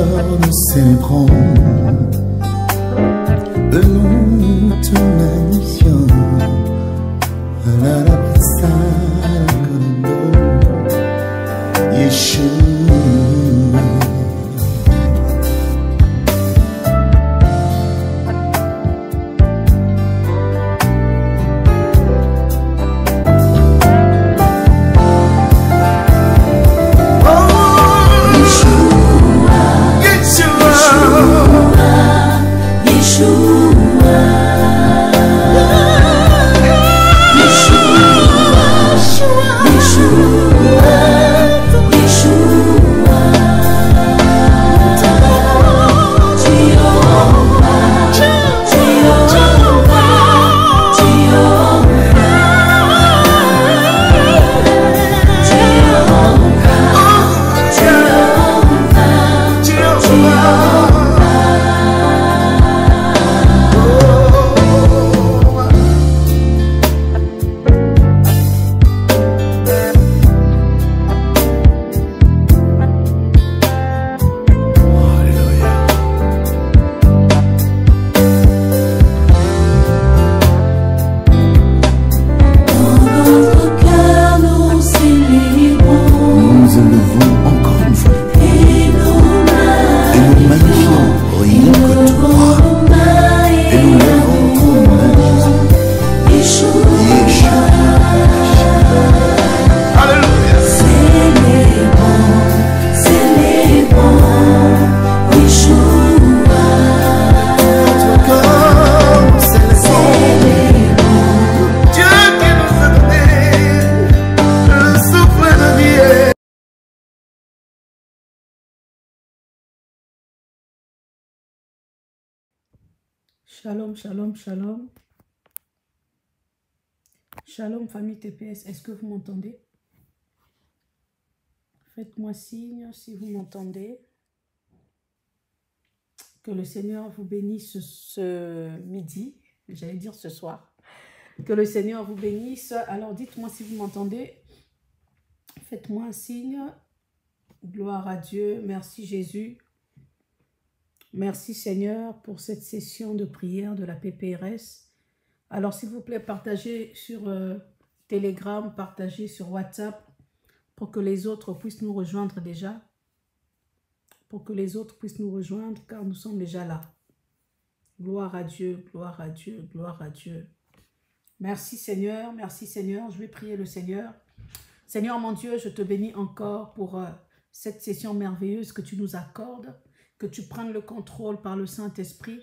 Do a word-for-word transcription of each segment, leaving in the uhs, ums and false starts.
nous célébrons le nom de ton magnifiant. La la passa kondo Yeshua. Shalom, shalom, shalom. Shalom, famille T P S. Est-ce que vous m'entendez? Faites-moi signe si vous m'entendez. Que le Seigneur vous bénisse ce midi. J'allais dire ce soir. Que le Seigneur vous bénisse. Alors, dites-moi si vous m'entendez. Faites-moi un signe. Gloire à Dieu. Merci Jésus. Merci Seigneur pour cette session de prière de la P P R S. Alors s'il vous plaît, partagez sur euh, Telegram, partagez sur WhatsApp pour que les autres puissent nous rejoindre déjà. Pour que les autres puissent nous rejoindre car nous sommes déjà là. Gloire à Dieu, gloire à Dieu, gloire à Dieu. Merci Seigneur, merci Seigneur. Je vais prier le Seigneur. Seigneur mon Dieu, je te bénis encore pour euh, cette session merveilleuse que tu nous accordes. Que tu prennes le contrôle par le Saint-Esprit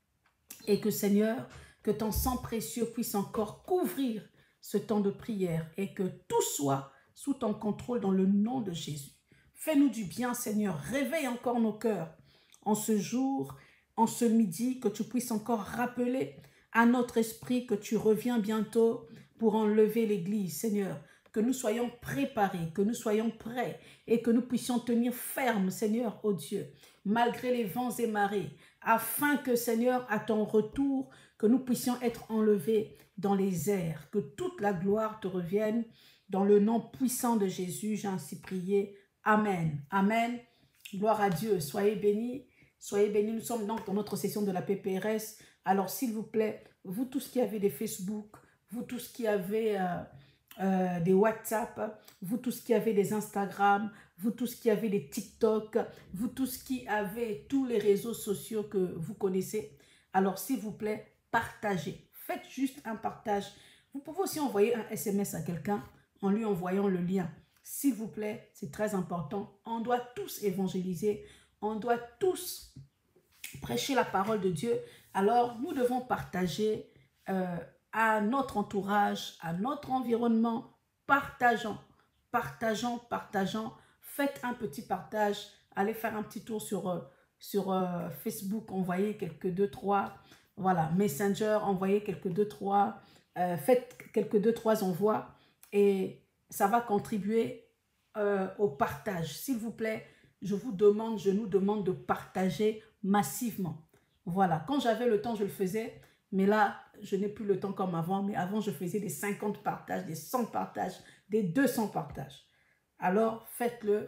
et que Seigneur, que ton sang précieux puisse encore couvrir ce temps de prière et que tout soit sous ton contrôle dans le nom de Jésus. Fais-nous du bien Seigneur, réveille encore nos cœurs en ce jour, en ce midi, que tu puisses encore rappeler à notre esprit que tu reviens bientôt pour enlever l'Église Seigneur. Que nous soyons préparés, que nous soyons prêts et que nous puissions tenir ferme, Seigneur, ô Dieu, malgré les vents et marées, afin que, Seigneur, à ton retour, que nous puissions être enlevés dans les airs, que toute la gloire te revienne. Dans le nom puissant de Jésus, j'ai ainsi prié. Amen. Amen. Gloire à Dieu. Soyez bénis. Soyez bénis. Nous sommes donc dans notre session de la P P R S. Alors, s'il vous plaît, vous tous qui avez des Facebook, vous tous qui avez... Euh, Euh, des WhatsApp, vous tous qui avez des Instagram, vous tous qui avez des TikTok, vous tous qui avez tous les réseaux sociaux que vous connaissez, alors s'il vous plaît, partagez. Faites juste un partage. Vous pouvez aussi envoyer un S M S à quelqu'un en lui envoyant le lien. S'il vous plaît, c'est très important. On doit tous évangéliser, on doit tous prêcher la parole de Dieu. Alors, nous devons partager euh, à notre entourage, à notre environnement, partageons, partageons, partageons. Faites un petit partage, allez faire un petit tour sur, euh, sur euh, Facebook, envoyez quelques deux, trois, voilà, Messenger, envoyez quelques deux, trois, euh, faites quelques deux, trois envois et ça va contribuer euh, au partage. S'il vous plaît, je vous demande, je nous demande de partager massivement. Voilà, quand j'avais le temps, je le faisais. Mais là, je n'ai plus le temps comme avant. Mais avant, je faisais des cinquante partages, des cent partages, des deux cents partages. Alors, faites-le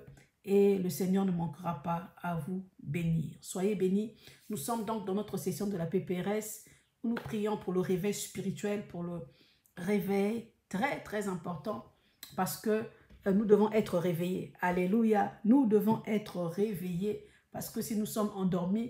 et le Seigneur ne manquera pas à vous bénir. Soyez bénis. Nous sommes donc dans notre session de la P P R S où nous prions pour le réveil spirituel, pour le réveil très très important parce que nous devons être réveillés. Alléluia. Nous devons être réveillés parce que si nous sommes endormis,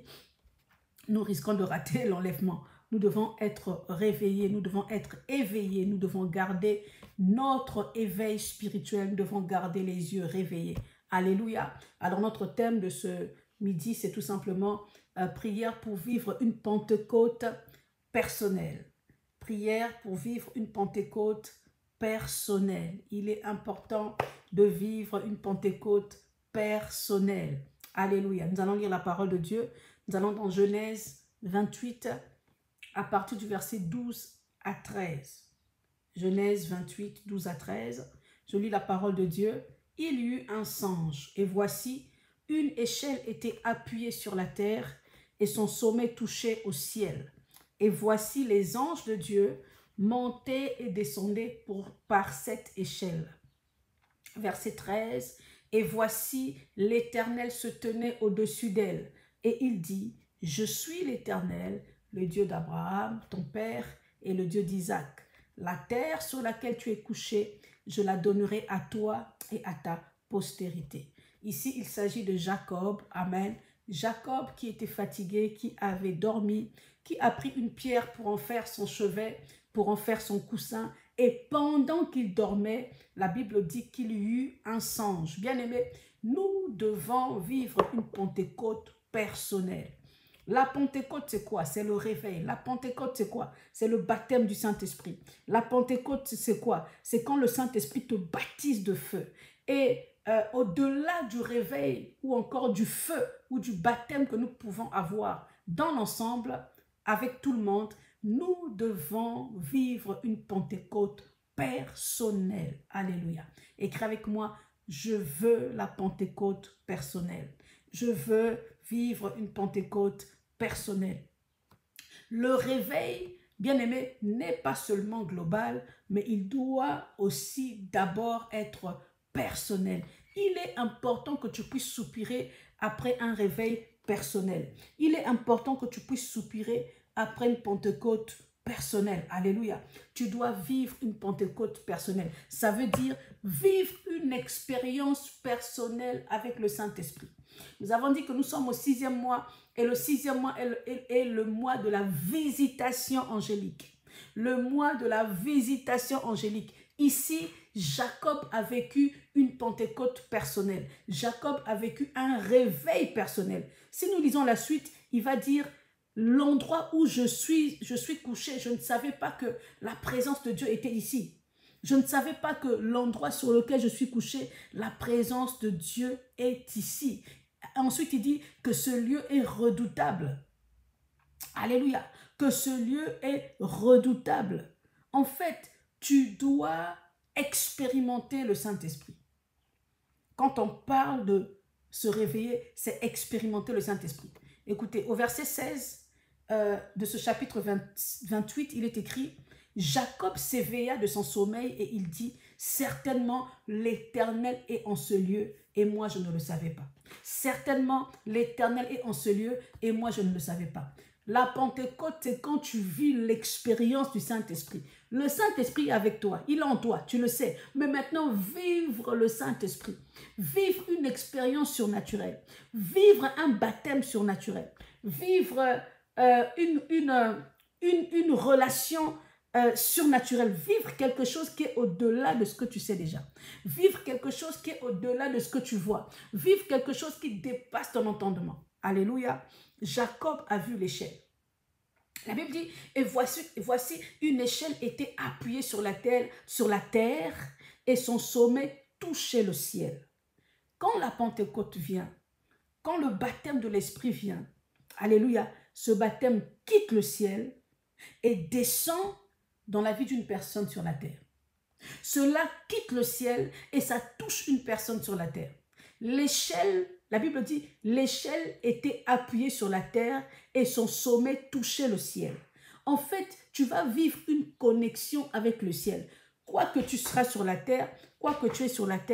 nous risquons de rater l'enlèvement. Nous devons être réveillés, nous devons être éveillés, nous devons garder notre éveil spirituel, nous devons garder les yeux réveillés. Alléluia. Alors notre thème de ce midi, c'est tout simplement euh, prière pour vivre une Pentecôte personnelle. Prière pour vivre une Pentecôte personnelle. Il est important de vivre une Pentecôte personnelle. Alléluia. Nous allons lire la parole de Dieu. Nous allons dans Genèse vingt-huit, à partir du verset douze à treize. Genèse vingt-huit, douze à treize. Je lis la parole de Dieu. Il y eut un songe, et voici, une échelle était appuyée sur la terre, et son sommet touchait au ciel. Et voici les anges de Dieu montaient et descendaient pour, par cette échelle. Verset treize. Et voici, l'Éternel se tenait au-dessus d'elle, et il dit, je suis l'Éternel, le Dieu d'Abraham, ton père, et le Dieu d'Isaac. La terre sur laquelle tu es couché, je la donnerai à toi et à ta postérité. Ici, il s'agit de Jacob. Amen. Jacob qui était fatigué, qui avait dormi, qui a pris une pierre pour en faire son chevet, pour en faire son coussin. Et pendant qu'il dormait, la Bible dit qu'il y eut un songe. Bien-aimés, nous devons vivre une Pentecôte personnelle. La Pentecôte, c'est quoi? C'est le réveil. La Pentecôte, c'est quoi? C'est le baptême du Saint-Esprit. La Pentecôte, c'est quoi? C'est quand le Saint-Esprit te baptise de feu. Et euh, au-delà du réveil ou encore du feu ou du baptême que nous pouvons avoir dans l'ensemble, avec tout le monde, nous devons vivre une Pentecôte personnelle. Alléluia. Écris avec moi, je veux la Pentecôte personnelle. Je veux vivre une Pentecôte personnelle. Le réveil, bien aimé, n'est pas seulement global, mais il doit aussi d'abord être personnel. Il est important que tu puisses soupirer après un réveil personnel. Il est important que tu puisses soupirer après une Pentecôte personnelle. Alléluia. Tu dois vivre une Pentecôte personnelle. Ça veut dire vivre une expérience personnelle avec le Saint-Esprit. Nous avons dit que nous sommes au sixième mois et le sixième mois est le, est, est le mois de la visitation angélique. Le mois de la visitation angélique. Ici, Jacob a vécu une Pentecôte personnelle. Jacob a vécu un réveil personnel. Si nous lisons la suite, il va dire l'endroit où je suis, je suis couché, je ne savais pas que la présence de Dieu était ici. Je ne savais pas que l'endroit sur lequel je suis couché, la présence de Dieu est ici. Ensuite, il dit que ce lieu est redoutable. Alléluia. Que ce lieu est redoutable. En fait, tu dois expérimenter le Saint-Esprit. Quand on parle de se réveiller, c'est expérimenter le Saint-Esprit. Écoutez, au verset seize euh, de ce chapitre vingt, vingt-huit, il est écrit « Jacob s'éveilla de son sommeil et il dit « Certainement, l'Éternel est en ce lieu et moi je ne le savais pas. Certainement, l'Éternel est en ce lieu et moi je ne le savais pas. » La Pentecôte, c'est quand tu vis l'expérience du Saint-Esprit. Le Saint-Esprit est avec toi, il est en toi, tu le sais. Mais maintenant, vivre le Saint-Esprit, vivre une expérience surnaturelle, vivre un baptême surnaturel, vivre euh, une, une, une, une relation euh, surnaturelle, vivre quelque chose qui est au-delà de ce que tu sais déjà, vivre quelque chose qui est au-delà de ce que tu vois, vivre quelque chose qui dépasse ton entendement. Alléluia. Jacob a vu l'échelle. La Bible dit, et voici, et voici une échelle était appuyée sur la terre, sur la terre et son sommet touchait le ciel. Quand la Pentecôte vient, quand le baptême de l'Esprit vient, alléluia, ce baptême quitte le ciel et descend dans la vie d'une personne sur la terre. Cela quitte le ciel et ça touche une personne sur la terre. L'échelle, la Bible dit, l'échelle était appuyée sur la terre et son sommet touchait le ciel. En fait, tu vas vivre une connexion avec le ciel. Quoi que tu seras sur la terre, quoi que tu es sur la terre,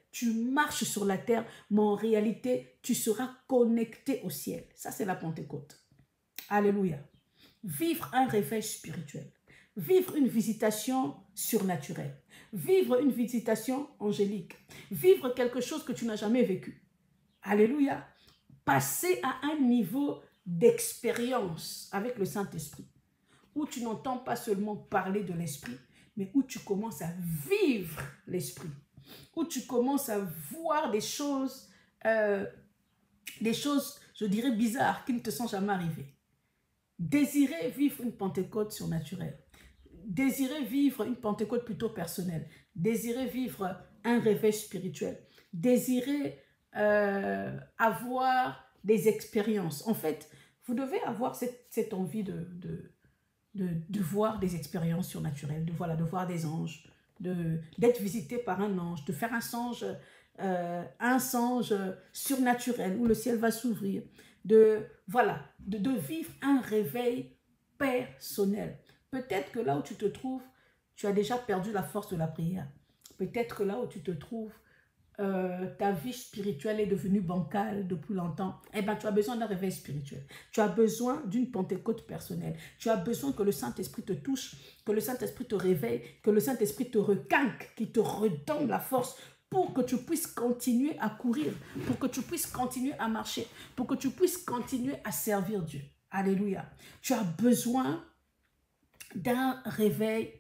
tu marches sur la terre, mais en réalité, tu seras connecté au ciel. Ça, c'est la Pentecôte. Alléluia. Vivre un réveil spirituel. Vivre une visitation surnaturelle. Vivre une visitation angélique. Vivre quelque chose que tu n'as jamais vécu. Alléluia. Passer à un niveau d'expérience avec le Saint-Esprit, où tu n'entends pas seulement parler de l'Esprit, mais où tu commences à vivre l'Esprit, où tu commences à voir des choses, euh, des choses, je dirais, bizarres, qui ne te sont jamais arrivées. Désirer vivre une Pentecôte surnaturelle, désirer vivre une Pentecôte plutôt personnelle, désirer vivre un réveil spirituel, désirer euh, avoir des expériences. En fait, vous devez avoir cette, cette envie de, de, de, de voir des expériences surnaturelles, de, voilà, de voir des anges, d'être visité par un ange, de faire un songe, euh, un songe surnaturel où le ciel va s'ouvrir, de, voilà, de, de vivre un réveil personnel. Peut-être que là où tu te trouves, tu as déjà perdu la force de la prière. Peut-être que là où tu te trouves, euh, ta vie spirituelle est devenue bancale depuis longtemps. Eh bien, tu as besoin d'un réveil spirituel. Tu as besoin d'une Pentecôte personnelle. Tu as besoin que le Saint-Esprit te touche, que le Saint-Esprit te réveille, que le Saint-Esprit te requinque, qu'il te redonne la force pour que tu puisses continuer à courir, pour que tu puisses continuer à marcher, pour que tu puisses continuer à servir Dieu. Alléluia. Tu as besoin d'un réveil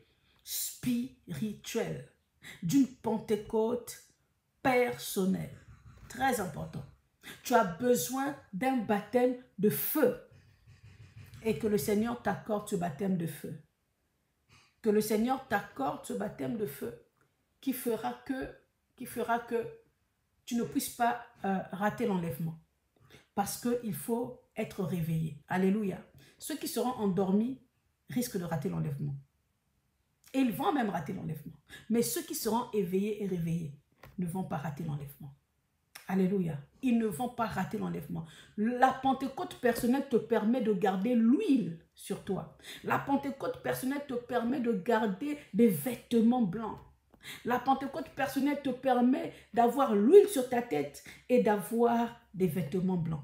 spirituel, d'une Pentecôte personnelle. Très important. Tu as besoin d'un baptême de feu et que le Seigneur t'accorde ce baptême de feu. Que le Seigneur t'accorde ce baptême de feu qui fera que, qui fera que tu ne puisses pas euh, rater l'enlèvement. Parce qu'il faut être réveillé. Alléluia. Ceux qui seront endormis risquent de rater l'enlèvement. Et ils vont même rater l'enlèvement. Mais ceux qui seront éveillés et réveillés ne vont pas rater l'enlèvement. Alléluia. Ils ne vont pas rater l'enlèvement. La Pentecôte personnelle te permet de garder l'huile sur toi. La Pentecôte personnelle te permet de garder des vêtements blancs. La Pentecôte personnelle te permet d'avoir l'huile sur ta tête et d'avoir des vêtements blancs.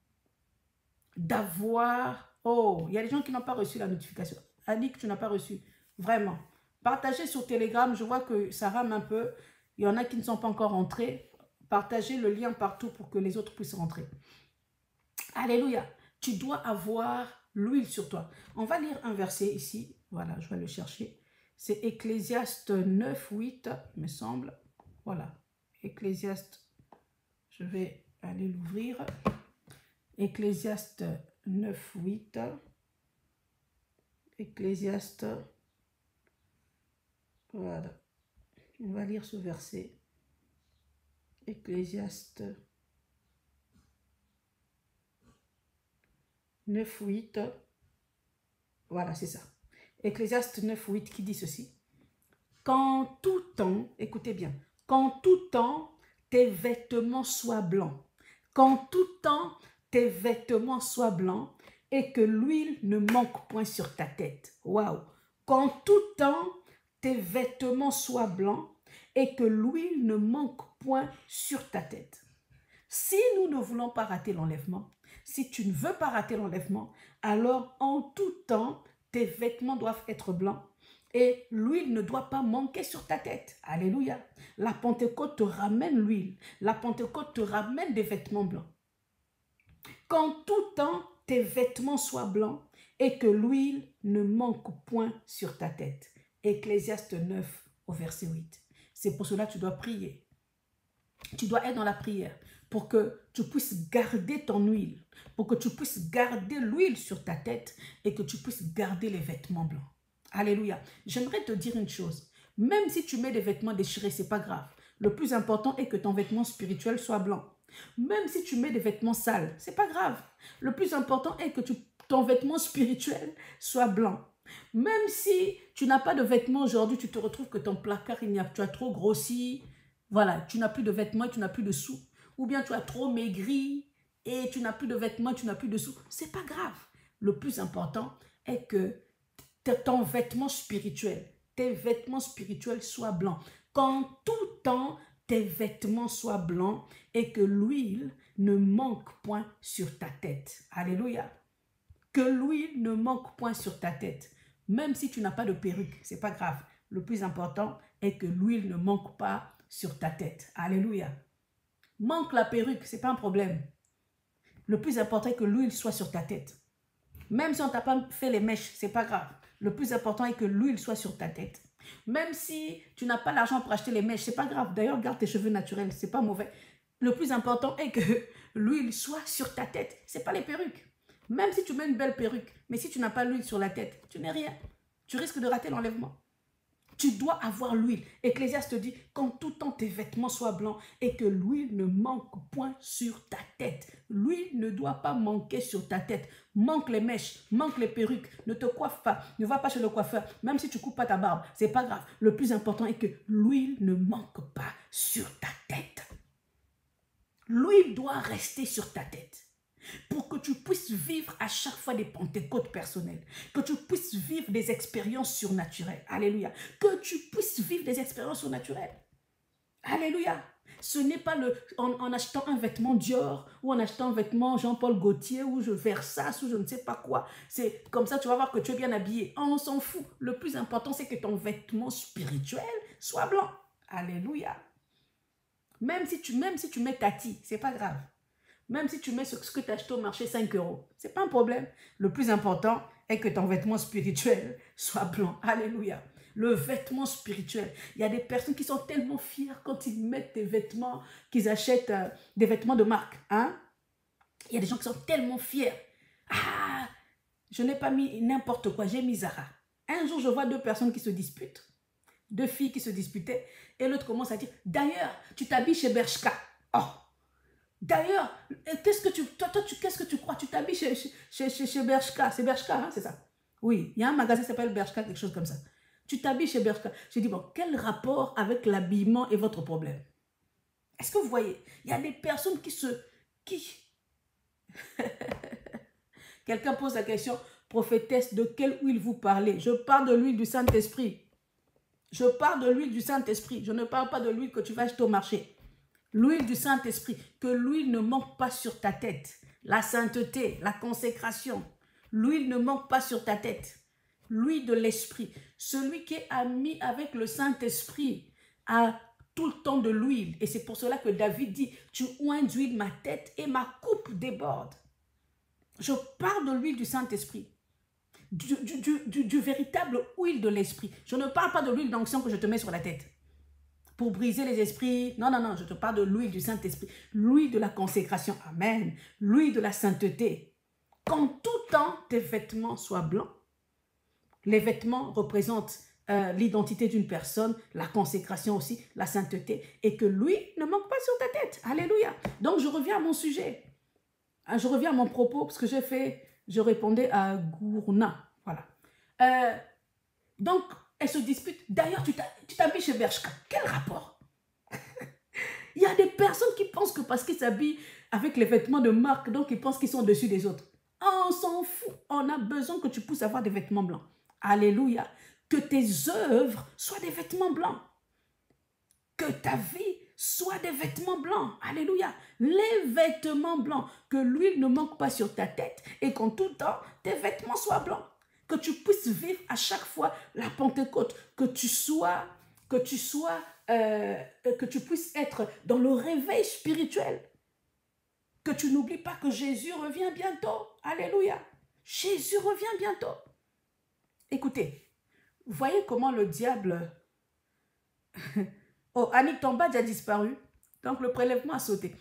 D'avoir... Oh, il y a des gens qui n'ont pas reçu la notification. Annick, tu n'as pas reçu. Vraiment. Partagez sur Telegram. Je vois que ça rame un peu. Il y en a qui ne sont pas encore rentrés. Partagez le lien partout pour que les autres puissent rentrer. Alléluia. Tu dois avoir l'huile sur toi. On va lire un verset ici. Voilà, je vais le chercher. C'est Ecclésiaste neuf, huit, me semble. Voilà. Ecclésiaste. Je vais aller l'ouvrir. Ecclésiaste neuf, huit. Ecclésiaste. Voilà. On va lire ce verset. Ecclésiaste neuf, huit. Voilà, c'est ça. Ecclésiaste neuf, huit qui dit ceci. Qu'en tout temps, écoutez bien, qu'en tout temps, tes vêtements soient blancs. Qu'en tout temps, tes vêtements soient blancs et que l'huile ne manque point sur ta tête. Waouh! Qu'en tout temps, tes vêtements soient blancs et que l'huile ne manque point sur ta tête. Si nous ne voulons pas rater l'enlèvement, si tu ne veux pas rater l'enlèvement, alors en tout temps, tes vêtements doivent être blancs et l'huile ne doit pas manquer sur ta tête. Alléluia. La Pentecôte te ramène l'huile. La Pentecôte te ramène des vêtements blancs. Qu'en tout temps, tes vêtements soient blancs et que l'huile ne manque point sur ta tête. Ecclésiaste neuf au verset huit. C'est pour cela que tu dois prier. Tu dois être dans la prière pour que tu puisses garder ton huile, pour que tu puisses garder l'huile sur ta tête et que tu puisses garder les vêtements blancs. Alléluia. J'aimerais te dire une chose. Même si tu mets des vêtements déchirés, ce n'est pas grave. Le plus important est que ton vêtement spirituel soit blanc. Même si tu mets des vêtements sales, ce n'est pas grave. Le plus important est que tu, ton vêtement spirituel soit blanc. Même si tu n'as pas de vêtements aujourd'hui, tu te retrouves que ton placard, il y a, tu as trop grossi. Voilà, tu n'as plus de vêtements et tu n'as plus de sous. Ou bien tu as trop maigri et tu n'as plus de vêtements et tu n'as plus de sous. Ce n'est pas grave. Le plus important est que ton vêtement spirituel, tes vêtements spirituels soient blancs. Qu'en tout temps, tes vêtements soient blancs et que l'huile ne manque point sur ta tête. Alléluia. Que l'huile ne manque point sur ta tête. Même si tu n'as pas de perruque, ce n'est pas grave. Le plus important est que l'huile ne manque pas sur ta tête. Alléluia. Manque la perruque, ce n'est pas un problème. Le plus important est que l'huile soit sur ta tête. Même si on ne t'a pas fait les mèches, ce n'est pas grave. Le plus important est que l'huile soit sur ta tête. Même si tu n'as pas l'argent pour acheter les mèches, ce n'est pas grave. D'ailleurs, garde tes cheveux naturels, ce n'est pas mauvais. Le plus important est que l'huile soit sur ta tête. Ce n'est pas les perruques. Même si tu mets une belle perruque, mais si tu n'as pas l'huile sur la tête, tu n'es rien. Tu risques de rater l'enlèvement. Tu dois avoir l'huile. Ecclésiaste te dit, qu'en tout temps tes vêtements soient blancs et que l'huile ne manque point sur ta tête. L'huile ne doit pas manquer sur ta tête. Manque les mèches, manque les perruques, ne te coiffe pas, ne va pas chez le coiffeur, même si tu ne coupes pas ta barbe, c'est pas grave. Le plus important est que l'huile ne manque pas sur ta tête. L'huile doit rester sur ta tête. Pour que tu puisses vivre à chaque fois des pentecôtes personnelles, que tu puisses vivre des expériences surnaturelles. Alléluia. Que tu puisses vivre des expériences surnaturelles. Alléluia. Ce n'est pas le, en, en achetant un vêtement Dior ou en achetant un vêtement Jean-Paul Gaultier ou je Versace ou je ne sais pas quoi. C'est comme ça tu vas voir que tu es bien habillé. On s'en fout. Le plus important, c'est que ton vêtement spirituel soit blanc. Alléluia. Même si tu, même si tu mets tati, ce n'est pas grave. Même si tu mets ce que tu as acheté au marché cinq euros, ce n'est pas un problème. Le plus important est que ton vêtement spirituel soit blanc. Alléluia. Le vêtement spirituel. Il y a des personnes qui sont tellement fières quand ils mettent des vêtements, qu'ils achètent euh, des vêtements de marque. Hein? Il y a des gens qui sont tellement fiers. Ah, je n'ai pas mis n'importe quoi, j'ai mis Zara. Un jour, je vois deux personnes qui se disputent. Deux filles qui se disputaient. Et l'autre commence à dire, d'ailleurs, tu t'habilles chez Bershka. Oh! D'ailleurs, qu'est-ce que tu, toi, toi, tu, qu'est-ce que tu crois? Tu t'habilles chez, chez, chez, chez Bershka. C'est Bershka, hein, c'est ça? Oui, il y a un magasin qui s'appelle Bershka, quelque chose comme ça. Tu t'habilles chez Bershka. J'ai dit, bon, quel rapport avec l'habillement est votre problème? Est-ce que vous voyez? Il y a des personnes qui se... qui Quelqu'un pose la question, prophétesse, de quelle huile vous parlez? Je parle de l'huile du Saint-Esprit. Je parle de l'huile du Saint-Esprit. Je ne parle pas de l'huile que tu vas acheter au marché. L'huile du Saint-Esprit, que l'huile ne manque pas sur ta tête. La sainteté, la consécration. L'huile ne manque pas sur ta tête. L'huile de l'Esprit. Celui qui est ami avec le Saint-Esprit a tout le temps de l'huile. Et c'est pour cela que David dit, tu oins d'huile ma tête et ma coupe déborde. Je parle de l'huile du Saint-Esprit. Du, du, du, du, du véritable huile de l'Esprit. Je ne parle pas de l'huile d'onction que je te mets sur la tête. Pour briser les esprits. Non, non, non, je te parle de l'huile du Saint-Esprit. L'huile de la consécration. Amen. L'huile de la sainteté. Qu'en tout temps, tes vêtements soient blancs. Les vêtements représentent euh, l'identité d'une personne, la consécration aussi, la sainteté. Et que l'huile ne manque pas sur ta tête. Alléluia. Donc, je reviens à mon sujet. Hein, je reviens à mon propos, parce que j'ai fait, je répondais à Gourna. Voilà. Euh, donc, elle se dispute. D'ailleurs, tu t'habilles chez Bershka. Quel rapport? Il y a des personnes qui pensent que parce qu'ils s'habillent avec les vêtements de marque, donc ils pensent qu'ils sont au-dessus des autres. On s'en fout. On a besoin que tu puisses avoir des vêtements blancs. Alléluia. Que tes œuvres soient des vêtements blancs. Que ta vie soit des vêtements blancs. Alléluia. Les vêtements blancs. Que l'huile ne manque pas sur ta tête et qu'en tout temps, tes vêtements soient blancs. Que tu puisses vivre à chaque fois la Pentecôte, que tu sois, que tu sois, euh, que tu puisses être dans le réveil spirituel. Que tu n'oublies pas que Jésus revient bientôt. Alléluia. Jésus revient bientôt. Écoutez, vous voyez comment le diable... Oh, Annick, ton badge a disparu. Donc le prélèvement a sauté.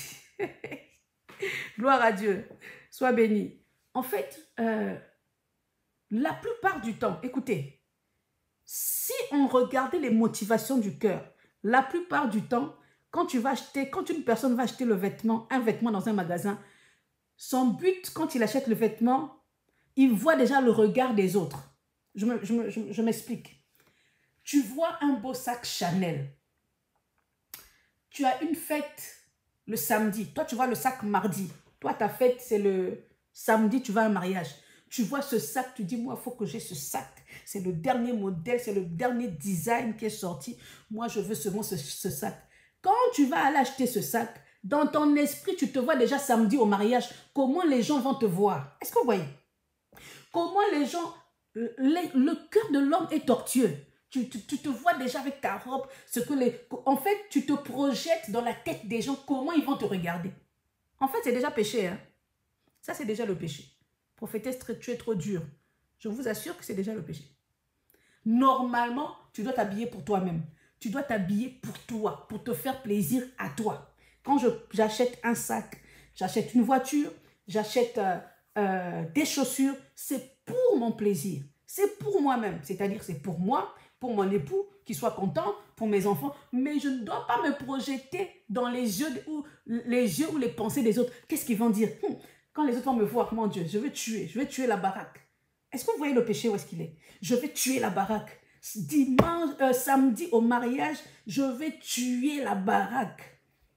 Gloire à Dieu. Sois béni. En fait... Euh, la plupart du temps, écoutez, si on regardait les motivations du cœur, la plupart du temps, quand tu vas acheter, quand une personne va acheter le vêtement, un vêtement dans un magasin, son but, quand il achète le vêtement, il voit déjà le regard des autres. Je m'explique. Je, je, je m'explique. Tu vois un beau sac Chanel. Tu as une fête le samedi. Toi, tu vois le sac mardi. Toi, ta fête, c'est le samedi, tu vas à un mariage. Tu vois ce sac, tu dis, moi, il faut que j'ai ce sac. C'est le dernier modèle, c'est le dernier design qui est sorti. Moi, je veux seulement ce, ce sac. quand tu vas aller acheter ce sac, dans ton esprit, tu te vois déjà samedi au mariage, comment les gens vont te voir. Est-ce que vous voyez? Comment les gens, le, le cœur de l'homme est tortueux. Tu, tu, tu te vois déjà avec ta robe, ce que les, en fait, tu te projettes dans la tête des gens, comment ils vont te regarder. En fait, c'est déjà péché. Hein? Ça, c'est déjà le péché. Prophétesse, tu es trop dur. Je vous assure que c'est déjà le péché. Normalement, tu dois t'habiller pour toi-même. Tu dois t'habiller pour toi, pour te faire plaisir à toi. Quand j'achète un sac, j'achète une voiture, j'achète euh, euh, des chaussures, c'est pour mon plaisir. C'est pour moi-même. C'est-à-dire c'est pour moi, pour mon époux, qui soit content, pour mes enfants. Mais je ne dois pas me projeter dans les yeux ou les, yeux ou les pensées des autres. Qu'est-ce qu'ils vont dire? hum, Quand les autres vont me voir, mon Dieu, je vais tuer, je vais tuer la baraque. Est-ce que vous voyez le péché où est-ce qu'il est? Je vais tuer la baraque. Dimanche, euh, samedi au mariage, je vais tuer la baraque.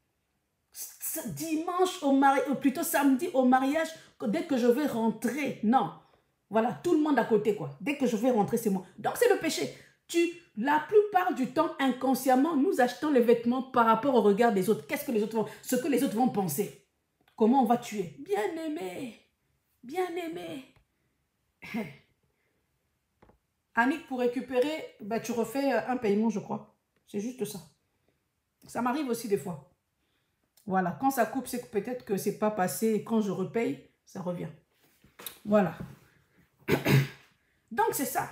Dimanche au mariage, ou plutôt samedi au mariage, dès que je vais rentrer, non. Voilà, tout le monde à côté, quoi. Dès que je vais rentrer, c'est moi. Donc, c'est le péché. Tu, la plupart du temps, inconsciemment, nous achetons les vêtements par rapport au regard des autres. Qu'est-ce que les autres vont, ce que les autres vont penser. Comment on va tuer? Bien-aimé, bien-aimé. Annick, pour récupérer, ben, tu refais un paiement, je crois. C'est juste ça. Ça m'arrive aussi des fois. Voilà, quand ça coupe, c'est que peut-être que c'est pas passé. Et quand je repaye, ça revient. Voilà. Donc, c'est ça.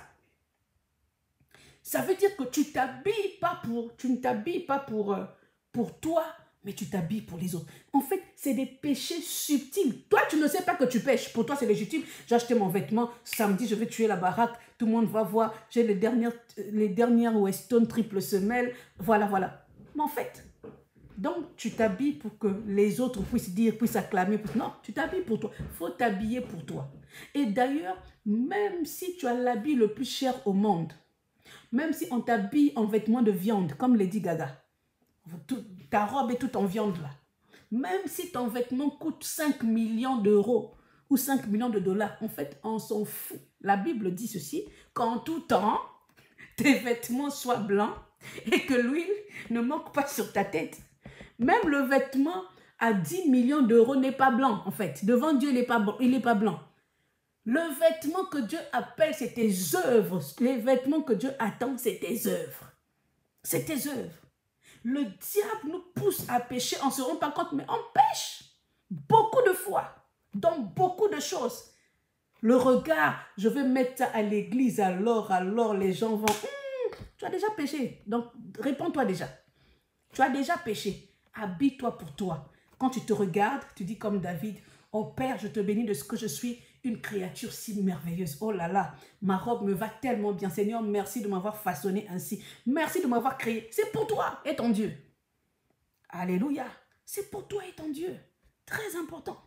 Ça veut dire que tu t'habilles pas pour, tu ne t'habilles pas pour, euh, pour toi, mais tu t'habilles pour les autres. En fait, c'est des péchés subtils. Toi, tu ne sais pas que tu pêches. Pour toi, c'est légitime. J'ai acheté mon vêtement. Samedi, je vais tuer la baraque. Tout le monde va voir. J'ai les dernières, les dernières Weston triple semelle. Voilà, voilà. Mais en fait, donc, tu t'habilles pour que les autres puissent dire, puissent acclamer. Non, tu t'habilles pour toi. Il faut t'habiller pour toi. Et d'ailleurs, même si tu as l'habit le plus cher au monde, même si on t'habille en vêtements de viande, comme Lady Gaga, tout, ta robe est toute en viande là, même si ton vêtement coûte cinq millions d'euros ou cinq millions de dollars, en fait, on s'en fout. La Bible dit ceci, qu'en tout temps, tes vêtements soient blancs et que l'huile ne manque pas sur ta tête. Même le vêtement à dix millions d'euros n'est pas blanc, en fait. Devant Dieu, il n'est pas, il n'est pas blanc. Le vêtement que Dieu appelle, c'est tes œuvres. Les vêtements que Dieu attend, c'est tes œuvres. C'est tes œuvres. Le diable nous pousse à pécher, on ne se rend pas compte, mais on pêche beaucoup de fois, dans beaucoup de choses. Le regard, je vais mettre ça à l'église, alors, alors les gens vont, hum, tu as déjà péché. Donc, réponds-toi déjà. Tu as déjà péché. Habille-toi pour toi. Quand tu te regardes, tu dis comme David, oh Père, je te bénis de ce que je suis, une créature si merveilleuse. Oh là là, ma robe me va tellement bien. Seigneur, merci de m'avoir façonné ainsi. Merci de m'avoir créé. C'est pour toi et ton Dieu. Alléluia. C'est pour toi et ton Dieu. Très important.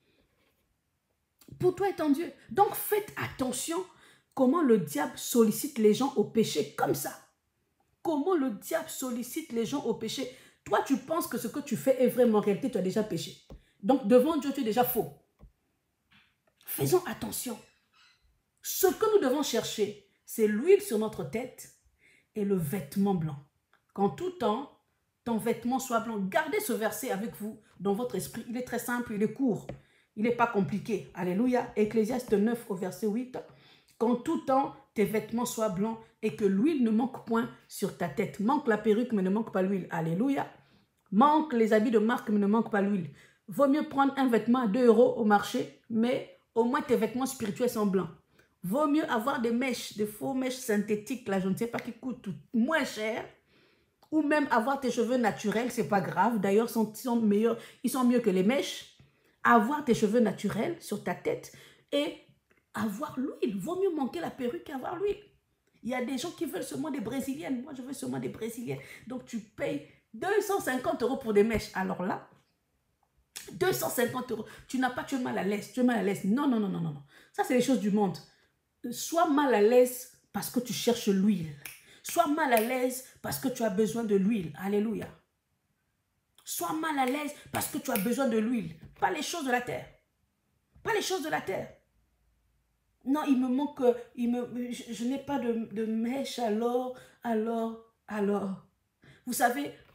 Pour toi et ton Dieu. Donc faites attention comment le diable sollicite les gens au péché comme ça. Comment le diable sollicite les gens au péché. Toi, tu penses que ce que tu fais est vraiment en réalité, tu as déjà péché. Donc, devant Dieu, tu es déjà faux. Faisons attention. Ce que nous devons chercher, c'est l'huile sur notre tête et le vêtement blanc. Qu'en tout temps, ton vêtement soit blanc. Gardez ce verset avec vous dans votre esprit. Il est très simple, il est court. Il n'est pas compliqué. Alléluia. Ecclésiaste neuf au verset huit. Qu'en tout temps, tes vêtements soient blancs et que l'huile ne manque point sur ta tête. Manque la perruque, mais ne manque pas l'huile. Alléluia. Manque les habits de marque, mais ne manque pas l'huile. Vaut mieux prendre un vêtement à deux euros au marché, mais au moins tes vêtements spirituels sont blancs. Vaut mieux avoir des mèches, des faux mèches synthétiques, là, je ne sais pas, qui coûtent moins cher. Ou même avoir tes cheveux naturels, c'est pas grave. D'ailleurs, ils sont, sont meilleurs, ils sont mieux que les mèches. Avoir tes cheveux naturels sur ta tête et avoir l'huile. Vaut mieux manquer la perruque qu'avoir l'huile. Il y a des gens qui veulent seulement des brésiliennes. Moi, je veux seulement des brésiliennes. Donc, tu payes deux cent cinquante euros pour des mèches. Alors là, deux cent cinquante euros. Tu n'as pas, tu es mal à l'aise. Tu es mal à l'aise. Non, non, non, non, non. Ça, c'est les choses du monde. Sois mal à l'aise parce que tu cherches l'huile. Sois mal à l'aise parce que tu as besoin de l'huile. Alléluia. Sois mal à l'aise parce que tu as besoin de l'huile. Pas les choses de la terre. Pas les choses de la terre. Non, il me manque, il me, je, je n'ai pas de, de mèche alors, alors, alors. Vous savez,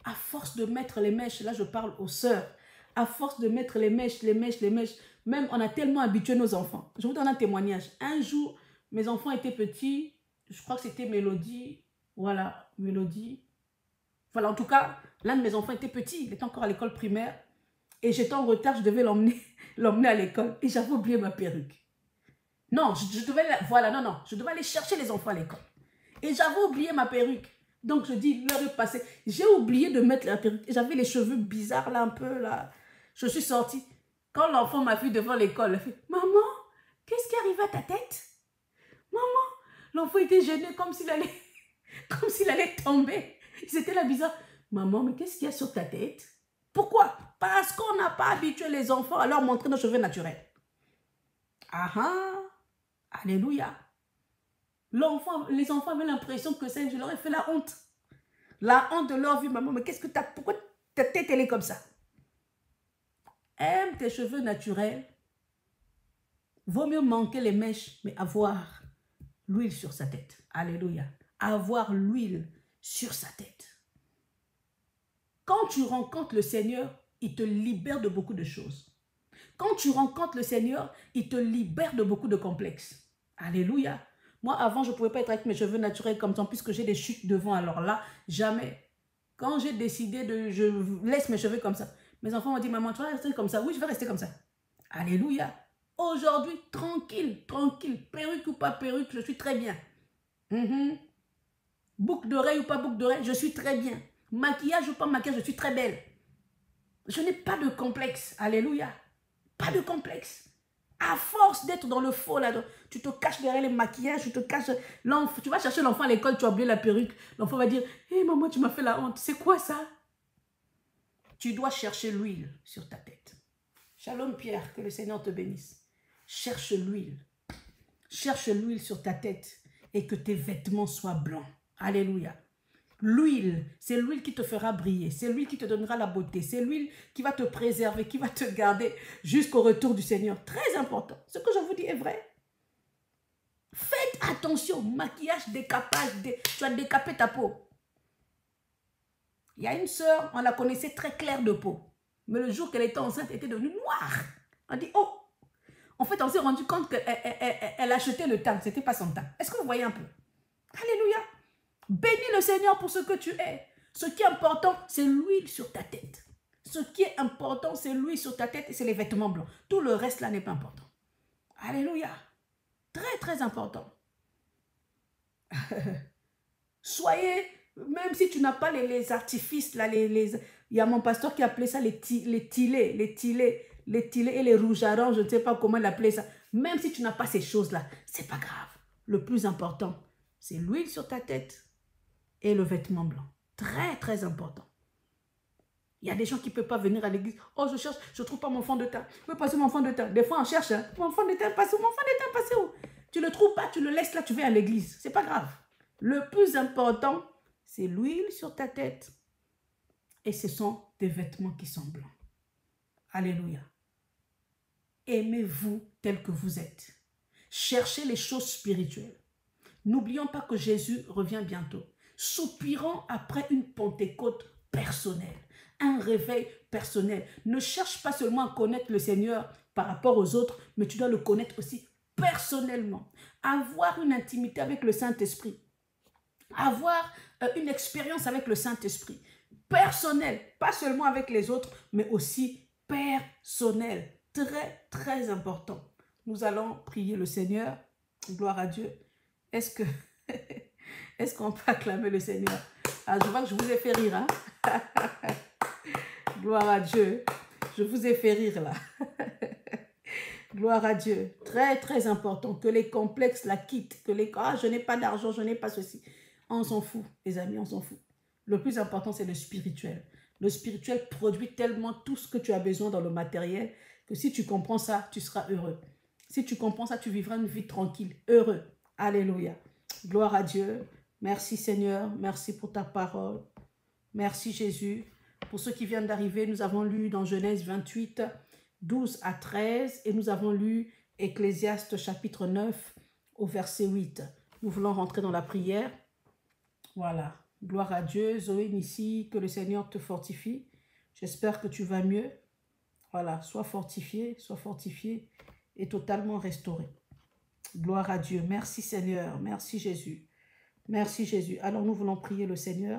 à force de mettre les mèches, là je parle aux sœurs, à force de mettre les mèches, les mèches, les mèches, même on a tellement habitué nos enfants. Je vous donne un témoignage. Un jour, mes enfants étaient petits, je crois que c'était Mélodie, voilà, Mélodie. Voilà, en tout cas, l'un de mes enfants était petit, il était encore à l'école primaire, et j'étais en retard, je devais l'emmener l'emmener à l'école, et j'avais oublié ma perruque. Non, je, je devais, voilà, non, non, je devais aller chercher les enfants à l'école. Et j'avais oublié ma perruque. Donc je dis, l'heure est passée. J'ai oublié de mettre la perruque. J'avais les cheveux bizarres là, un peu là. Je suis sortie. Quand l'enfant m'a vu devant l'école, elle fait, maman, qu'est-ce qui arrive à ta tête? Maman, l'enfant était gêné comme s'il allait, comme s'il allait tomber. C'était là bizarre. Maman, mais qu'est-ce qu'il y a sur ta tête? Pourquoi? Parce qu'on n'a pas habitué les enfants à leur montrer nos cheveux naturels. Ah ah, alléluia. L'enfant, les enfants avaient l'impression que c'est, je leur ai fait la honte. La honte de leur vie, maman, mais qu'est-ce que t'as, pourquoi ta tête elle est comme ça? Aime tes cheveux naturels. Vaut mieux manquer les mèches, mais avoir l'huile sur sa tête. Alléluia. Avoir l'huile sur sa tête. Quand tu rencontres le Seigneur, il te libère de beaucoup de choses. Quand tu rencontres le Seigneur, il te libère de beaucoup de complexes. Alléluia. Moi, avant, je ne pouvais pas être avec mes cheveux naturels comme ça, puisque j'ai des chutes devant. Alors là, jamais. Quand j'ai décidé de... Je laisse mes cheveux comme ça. Mes enfants m'ont dit, maman, tu vas rester comme ça? Oui, je vais rester comme ça. Alléluia. Aujourd'hui, tranquille, tranquille. Perruque ou pas perruque, je suis très bien. Mm-hmm. Boucle d'oreille ou pas boucle d'oreille, je suis très bien. Maquillage ou pas maquillage, je suis très belle. Je n'ai pas de complexe. Alléluia. Pas de complexe. À force d'être dans le faux, là, tu te caches derrière les maquillages, tu te caches... Tu vas chercher l'enfant à l'école, tu as oublié la perruque. L'enfant va dire, hé, hey, maman, tu m'as fait la honte. C'est quoi ça? Tu dois chercher l'huile sur ta tête. Shalom Pierre, que le Seigneur te bénisse. Cherche l'huile. Cherche l'huile sur ta tête et que tes vêtements soient blancs. Alléluia. L'huile, c'est l'huile qui te fera briller. C'est l'huile qui te donnera la beauté. C'est l'huile qui va te préserver, qui va te garder jusqu'au retour du Seigneur. Très important. Ce que je vous dis est vrai. Faites attention. Maquillage, décapage. Dé... Tu as décapé ta peau. Il y a une sœur, on la connaissait très claire de peau. Mais le jour qu'elle était enceinte, elle était devenue noire. On dit, oh. En fait, on s'est rendu compte qu'elle elle, elle, elle achetait le teint. Ce n'était pas son teint. Est-ce que vous voyez un peu? Alléluia. Bénis le Seigneur pour ce que tu es. Ce qui est important, c'est l'huile sur ta tête. Ce qui est important, c'est l'huile sur ta tête et c'est les vêtements blancs. Tout le reste là n'est pas important. Alléluia. Très, très important. Soyez, même si tu n'as pas les, les artifices, là, les, les, il y a mon pasteur qui appelait ça les, les tilets, les tilets, les tilets et les rouges à dents, je ne sais pas comment il appelait ça. Même si tu n'as pas ces choses-là, c'est pas grave. Le plus important, c'est l'huile sur ta tête et le vêtement blanc. Très, très important. Il y a des gens qui ne peuvent pas venir à l'église. Oh, je cherche, je ne trouve pas mon fond de teint. Je veux passer mon fond de teint. Des fois, on cherche. Hein. Mon fond de teint, passe où? Mon fond de teint, passe où? Tu ne le trouves pas, tu le laisses là, tu vas à l'église. Ce n'est pas grave. Le plus important, c'est l'huile sur ta tête. Et ce sont des vêtements qui sont blancs. Alléluia. Aimez-vous tel que vous êtes. Cherchez les choses spirituelles. N'oublions pas que Jésus revient bientôt. Soupirons après une Pentecôte personnelle, un réveil personnel. Ne cherche pas seulement à connaître le Seigneur par rapport aux autres, mais tu dois le connaître aussi personnellement. Avoir une intimité avec le Saint-Esprit. Avoir euh, une expérience avec le Saint-Esprit. Personnelle, pas seulement avec les autres, mais aussi personnelle. Très, très important. Nous allons prier le Seigneur. Gloire à Dieu. Est-ce que... Est-ce qu'on peut acclamer le Seigneur? Ah, je vois que je vous ai fait rire. Hein? Gloire à Dieu. Je vous ai fait rire là. Gloire à Dieu. Très, très important. Que les complexes la quittent. Que les... Ah, je n'ai pas d'argent, je n'ai pas ceci. On s'en fout, les amis, on s'en fout. Le plus important, c'est le spirituel. Le spirituel produit tellement tout ce que tu as besoin dans le matériel que si tu comprends ça, tu seras heureux. Si tu comprends ça, tu vivras une vie tranquille, heureux. Alléluia. Gloire à Dieu. Merci Seigneur. Merci pour ta parole. Merci Jésus. Pour ceux qui viennent d'arriver, nous avons lu dans Genèse vingt-huit, douze à treize et nous avons lu Ecclésiaste chapitre neuf au verset huit. Nous voulons rentrer dans la prière. Voilà. Gloire à Dieu. Zoé Nissi, que le Seigneur te fortifie. J'espère que tu vas mieux. Voilà, sois fortifié, sois fortifié et totalement restauré. Gloire à Dieu. Merci Seigneur. Merci Jésus. Merci Jésus. Alors nous voulons prier le Seigneur.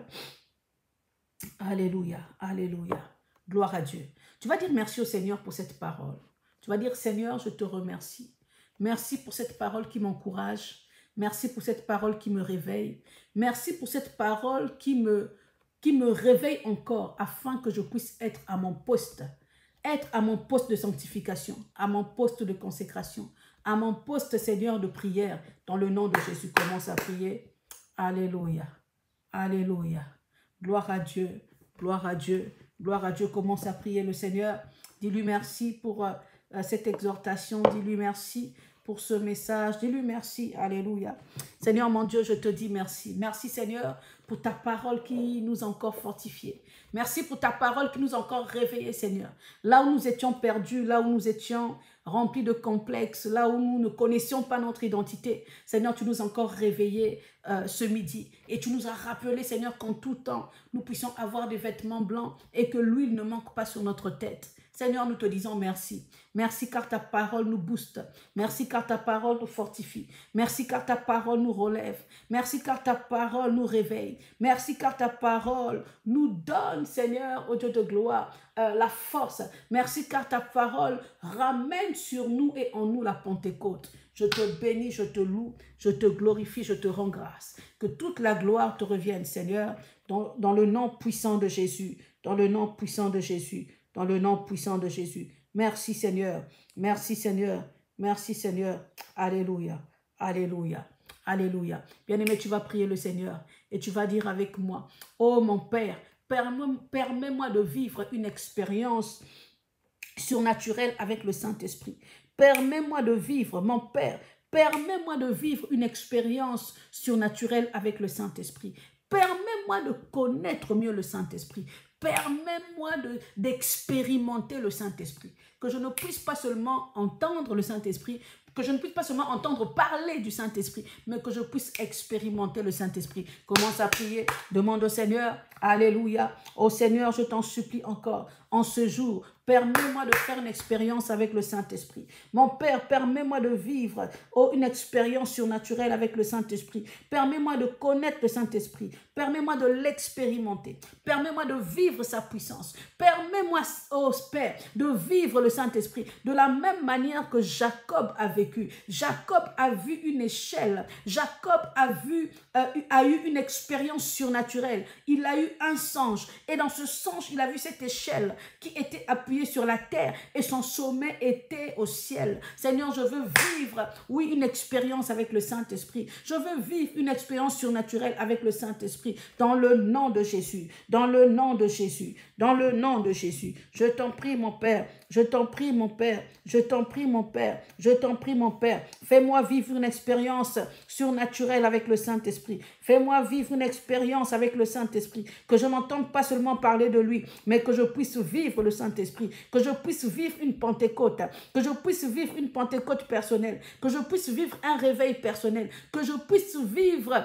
Alléluia. Alléluia. Gloire à Dieu. Tu vas dire merci au Seigneur pour cette parole. Tu vas dire Seigneur, je te remercie. Merci pour cette parole qui m'encourage. Merci pour cette parole qui me réveille. Merci pour cette parole qui me, qui me réveille encore afin que je puisse être à mon poste. Être à mon poste de sanctification, à mon poste de consécration, à mon poste, Seigneur, de prière. Dans le nom de Jésus, commence à prier. Alléluia. Alléluia. Gloire à Dieu. Gloire à Dieu. Gloire à Dieu. Commence à prier le Seigneur. Dis-lui merci pour euh, cette exhortation. Dis-lui merci pour ce message. Dis-lui merci. Alléluia. Seigneur, mon Dieu, je te dis merci. Merci, Seigneur, pour ta parole qui nous a encore fortifiés. Merci pour ta parole qui nous a encore réveillés, Seigneur. Là où nous étions perdus, là où nous étions remplis de complexes, là où nous ne connaissions pas notre identité. Seigneur, tu nous as encore réveillés euh, ce midi. Et tu nous as rappelé, Seigneur, qu'en tout temps, nous puissions avoir des vêtements blancs et que l'huile ne manque pas sur notre tête. Seigneur, nous te disons merci. Merci car ta parole nous booste. Merci car ta parole nous fortifie. Merci car ta parole nous relève. Merci car ta parole nous réveille. Merci car ta parole nous donne, Seigneur, au Dieu de gloire, euh, la force. Merci car ta parole ramène sur nous et en nous la Pentecôte. Je te bénis, je te loue, je te glorifie, je te rends grâce. Que toute la gloire te revienne, Seigneur, dans, dans le nom puissant de Jésus. Dans le nom puissant de Jésus. Dans le nom puissant de Jésus. Merci Seigneur. Merci Seigneur. Merci Seigneur. Alléluia. Alléluia. Alléluia. Bien-aimé, tu vas prier le Seigneur et tu vas dire avec moi, oh mon Père, permets-moi de vivre une expérience surnaturelle avec le Saint-Esprit. Permets-moi de vivre, mon Père, permets-moi de vivre une expérience surnaturelle avec le Saint-Esprit. Permets-moi de connaître mieux le Saint-Esprit. Permets-moi d'expérimenter le Saint-Esprit. Que je ne puisse pas seulement entendre le Saint-Esprit, que je ne puisse pas seulement entendre parler du Saint-Esprit, mais que je puisse expérimenter le Saint-Esprit. Commence à prier, demande au Seigneur, alléluia. Au Seigneur, je t'en supplie encore, en ce jour, permets-moi de faire une expérience avec le Saint-Esprit. Mon Père, permets-moi de vivre oh, une expérience surnaturelle avec le Saint-Esprit. Permets-moi de connaître le Saint-Esprit. Permets-moi de l'expérimenter. Permets-moi de vivre sa puissance. Permets-moi, oh Père, de vivre le Saint-Esprit de la même manière que Jacob a vécu. Jacob a vu une échelle. Jacob a, vu, euh, a eu une expérience surnaturelle. Il a eu un songe. Et dans ce songe, il a vu cette échelle qui était appuyée sur la terre et son sommet était au ciel. Seigneur, je veux vivre, oui, une expérience avec le Saint-Esprit. Je veux vivre une expérience surnaturelle avec le Saint-Esprit dans le nom de Jésus, dans le nom de Jésus, dans le nom de Jésus. Je t'en prie, mon Père, je t'en prie, mon Père, je t'en prie, mon Père, je t'en prie, mon Père. Fais-moi vivre une expérience surnaturelle avec le Saint-Esprit. Fais-moi vivre une expérience avec le Saint-Esprit, que je n'entende pas seulement parler de lui, mais que je puisse vivre le Saint-Esprit, que je puisse vivre une Pentecôte, que je puisse vivre une Pentecôte personnelle, que je puisse vivre un réveil personnel, que je puisse vivre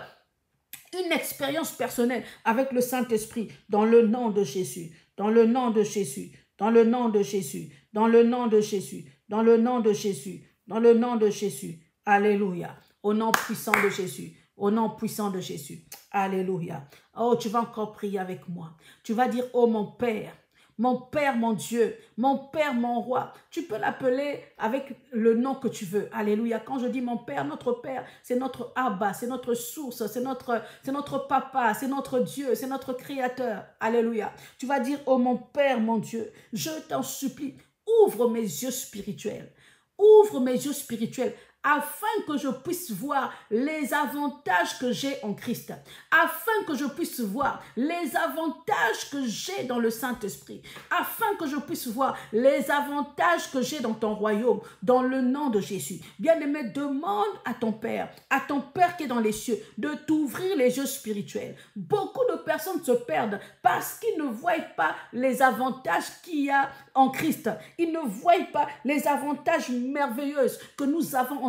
une expérience personnelle avec le Saint-Esprit dans le nom de Jésus, dans le nom de Jésus, dans le nom de Jésus, dans le nom de Jésus, dans le nom de Jésus, dans le nom de Jésus. Alléluia. Au nom puissant de Jésus. Au nom puissant de Jésus. Alléluia. Oh, tu vas encore prier avec moi. Tu vas dire, oh mon Père, mon Père, mon Dieu, mon Père, mon Roi. Tu peux l'appeler avec le nom que tu veux. Alléluia. Quand je dis mon Père, notre Père, c'est notre Abba, c'est notre source, c'est notre, c'est notre Papa, c'est notre Dieu, c'est notre Créateur. Alléluia. Tu vas dire, oh mon Père, mon Dieu, je t'en supplie, ouvre mes yeux spirituels. Ouvre mes yeux spirituels afin que je puisse voir les avantages que j'ai en Christ, afin que je puisse voir les avantages que j'ai dans le Saint-Esprit, afin que je puisse voir les avantages que j'ai dans ton royaume, dans le nom de Jésus. Bien-aimé, demande à ton Père, à ton Père qui est dans les cieux, de t'ouvrir les yeux spirituels. Beaucoup de personnes se perdent parce qu'ils ne voient pas les avantages qu'il y a en Christ. Ils ne voient pas les avantages merveilleux que nous avons en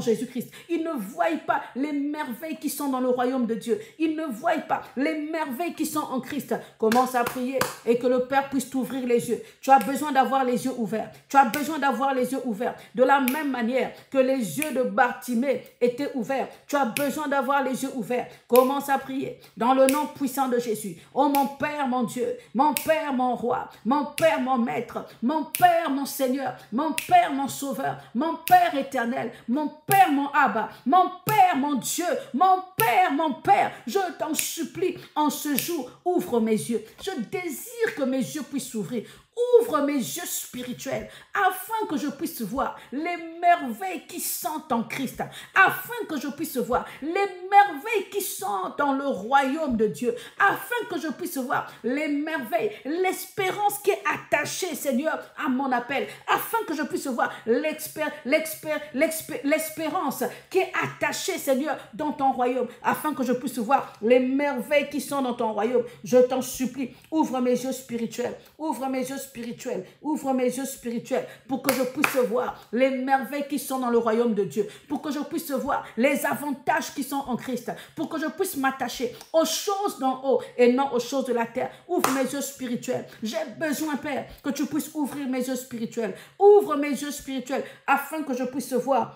Jésus-Christ. Ils ne voient pas les merveilles qui sont dans le royaume de Dieu. Ils ne voient pas les merveilles qui sont en Christ. Commence à prier et que le Père puisse t'ouvrir les yeux. Tu as besoin d'avoir les yeux ouverts. Tu as besoin d'avoir les yeux ouverts. De la même manière que les yeux de Bartimée étaient ouverts, tu as besoin d'avoir les yeux ouverts. Commence à prier dans le nom puissant de Jésus. Oh mon Père, mon Dieu, mon Père, mon Roi, mon Père, mon Maître, mon Père, mon Seigneur, mon Père, mon Sauveur, mon Père éternel, mon Père, mon Abba, mon Père, mon Dieu, mon Père, mon Père, je t'en supplie en ce jour, ouvre mes yeux. Je désire que mes yeux puissent s'ouvrir. Ouvre mes yeux spirituels afin que je puisse voir les merveilles qui sont en Christ, afin que je puisse voir les merveilles qui sont dans le royaume de Dieu, afin que je puisse voir les merveilles, l'espérance qui est attachée, Seigneur, à mon appel, afin que je puisse voir l'espérance qui est attachée, Seigneur, dans ton royaume, afin que je puisse voir les merveilles qui sont dans ton royaume. Je t'en supplie, ouvre mes yeux spirituels, ouvre mes yeux spirituel, ouvre mes yeux spirituels pour que je puisse voir les merveilles qui sont dans le royaume de Dieu, pour que je puisse voir les avantages qui sont en Christ, pour que je puisse m'attacher aux choses d'en haut et non aux choses de la terre. Ouvre mes yeux spirituels. J'ai besoin, Père, que tu puisses ouvrir mes yeux spirituels. Ouvre mes yeux spirituels afin que je puisse voir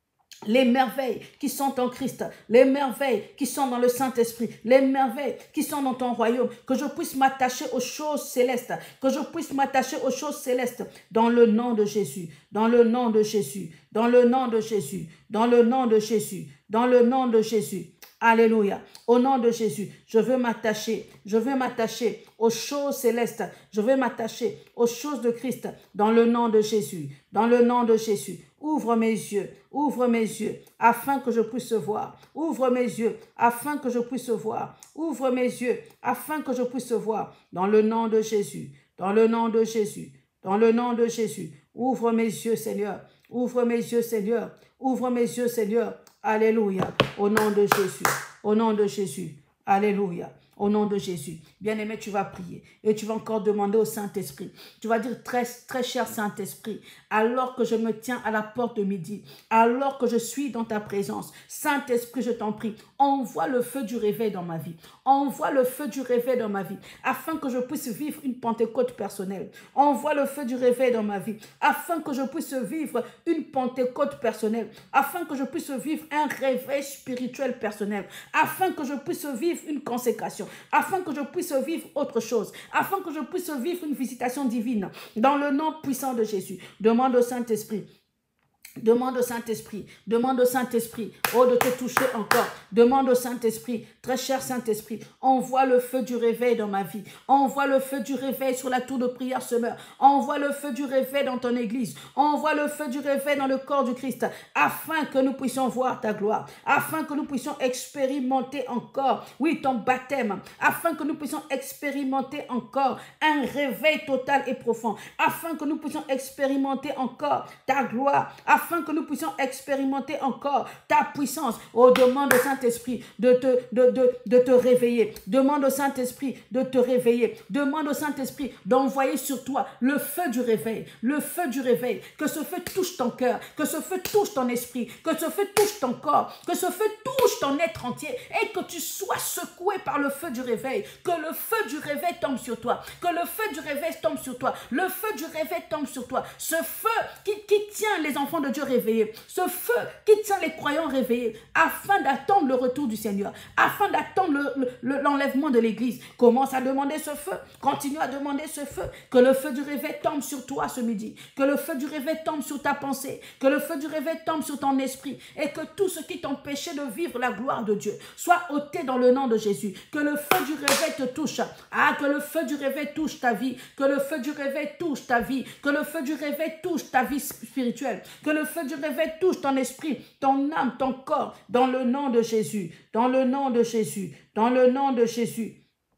les merveilles qui sont en Christ, les merveilles qui sont dans le Saint-Esprit, les merveilles qui sont dans ton royaume, que je puisse m'attacher aux choses célestes, que je puisse m'attacher aux choses célestes, dans le nom de Jésus, dans le nom de Jésus, dans le nom de Jésus, dans le nom de Jésus, dans le nom de Jésus. Alléluia. Au nom de Jésus, je veux m'attacher, je veux m'attacher aux choses célestes, je veux m'attacher aux choses de Christ, dans le nom de Jésus, dans le nom de Jésus. Ouvre mes yeux, ouvre mes yeux, afin que je puisse voir. Ouvre mes yeux, afin que je puisse voir. Ouvre mes yeux, afin que je puisse voir. Dans le nom de Jésus, dans le nom de Jésus, dans le nom de Jésus. Ouvre mes yeux, Seigneur. Ouvre mes yeux, Seigneur. Ouvre mes yeux, Seigneur. Alléluia. Au nom de Jésus. Au nom de Jésus. Alléluia. Au nom de Jésus. Bien-aimé, tu vas prier et tu vas encore demander au Saint-Esprit. Tu vas dire, très, très cher Saint-Esprit, alors que je me tiens à la porte de midi, alors que je suis dans ta présence, Saint-Esprit, je t'en prie, envoie le feu du réveil dans ma vie. Envoie le feu du réveil dans ma vie, afin que je puisse vivre une Pentecôte personnelle. Envoie le feu du réveil dans ma vie, afin que je puisse vivre une Pentecôte personnelle, afin que je puisse vivre un réveil spirituel personnel, afin que je puisse vivre une consécration, afin que je puisse vivre autre chose, afin que je puisse vivre une visitation divine, dans le nom puissant de Jésus. Demande au Saint-Esprit. Demande au Saint-Esprit, demande au Saint-Esprit, oh, de te toucher encore. Demande au Saint-Esprit, très cher Saint-Esprit, envoie le feu du réveil dans ma vie. Envoie le feu du réveil sur la tour de prière semeur. Envoie le feu du réveil dans ton église. Envoie le feu du réveil dans le corps du Christ, afin que nous puissions voir ta gloire, afin que nous puissions expérimenter encore, oui, ton baptême, afin que nous puissions expérimenter encore un réveil total et profond, afin que nous puissions expérimenter encore ta gloire, afin afin que nous puissions expérimenter encore ta puissance. Oh, demande au Saint-Esprit de te, de, de, de te réveiller. Demande au Saint-Esprit de te réveiller. Demande au Saint-Esprit d'envoyer sur toi le feu du réveil. Le feu du réveil. Que ce feu touche ton cœur. Que ce feu touche ton esprit. Que ce feu touche ton corps. Que ce feu touche ton être entier. Et que tu sois secoué par le feu du réveil. Que le feu du réveil tombe sur toi. Que le feu du réveil tombe sur toi. Le feu du réveil tombe sur toi. Ce feu qui, qui tient les enfants de Dieu réveillés, ce feu qui tient les croyants réveillés, afin d'attendre le retour du Seigneur, afin d'attendre l'enlèvement le, le, de l'église. Commence à demander ce feu, continue à demander ce feu, que le feu du réveil tombe sur toi ce midi, que le feu du réveil tombe sur ta pensée, que le feu du réveil tombe sur ton esprit, et que tout ce qui t'empêchait de vivre la gloire de Dieu soit ôté dans le nom de Jésus, que le feu du réveil te touche, ah, que le feu du réveil touche ta vie, que le feu du réveil touche ta vie, que le feu du réveil touche ta vie spirituelle, que le feu du réveil touche ton esprit, ton âme, ton corps, dans le nom de Jésus, dans le nom de Jésus, dans le nom de Jésus,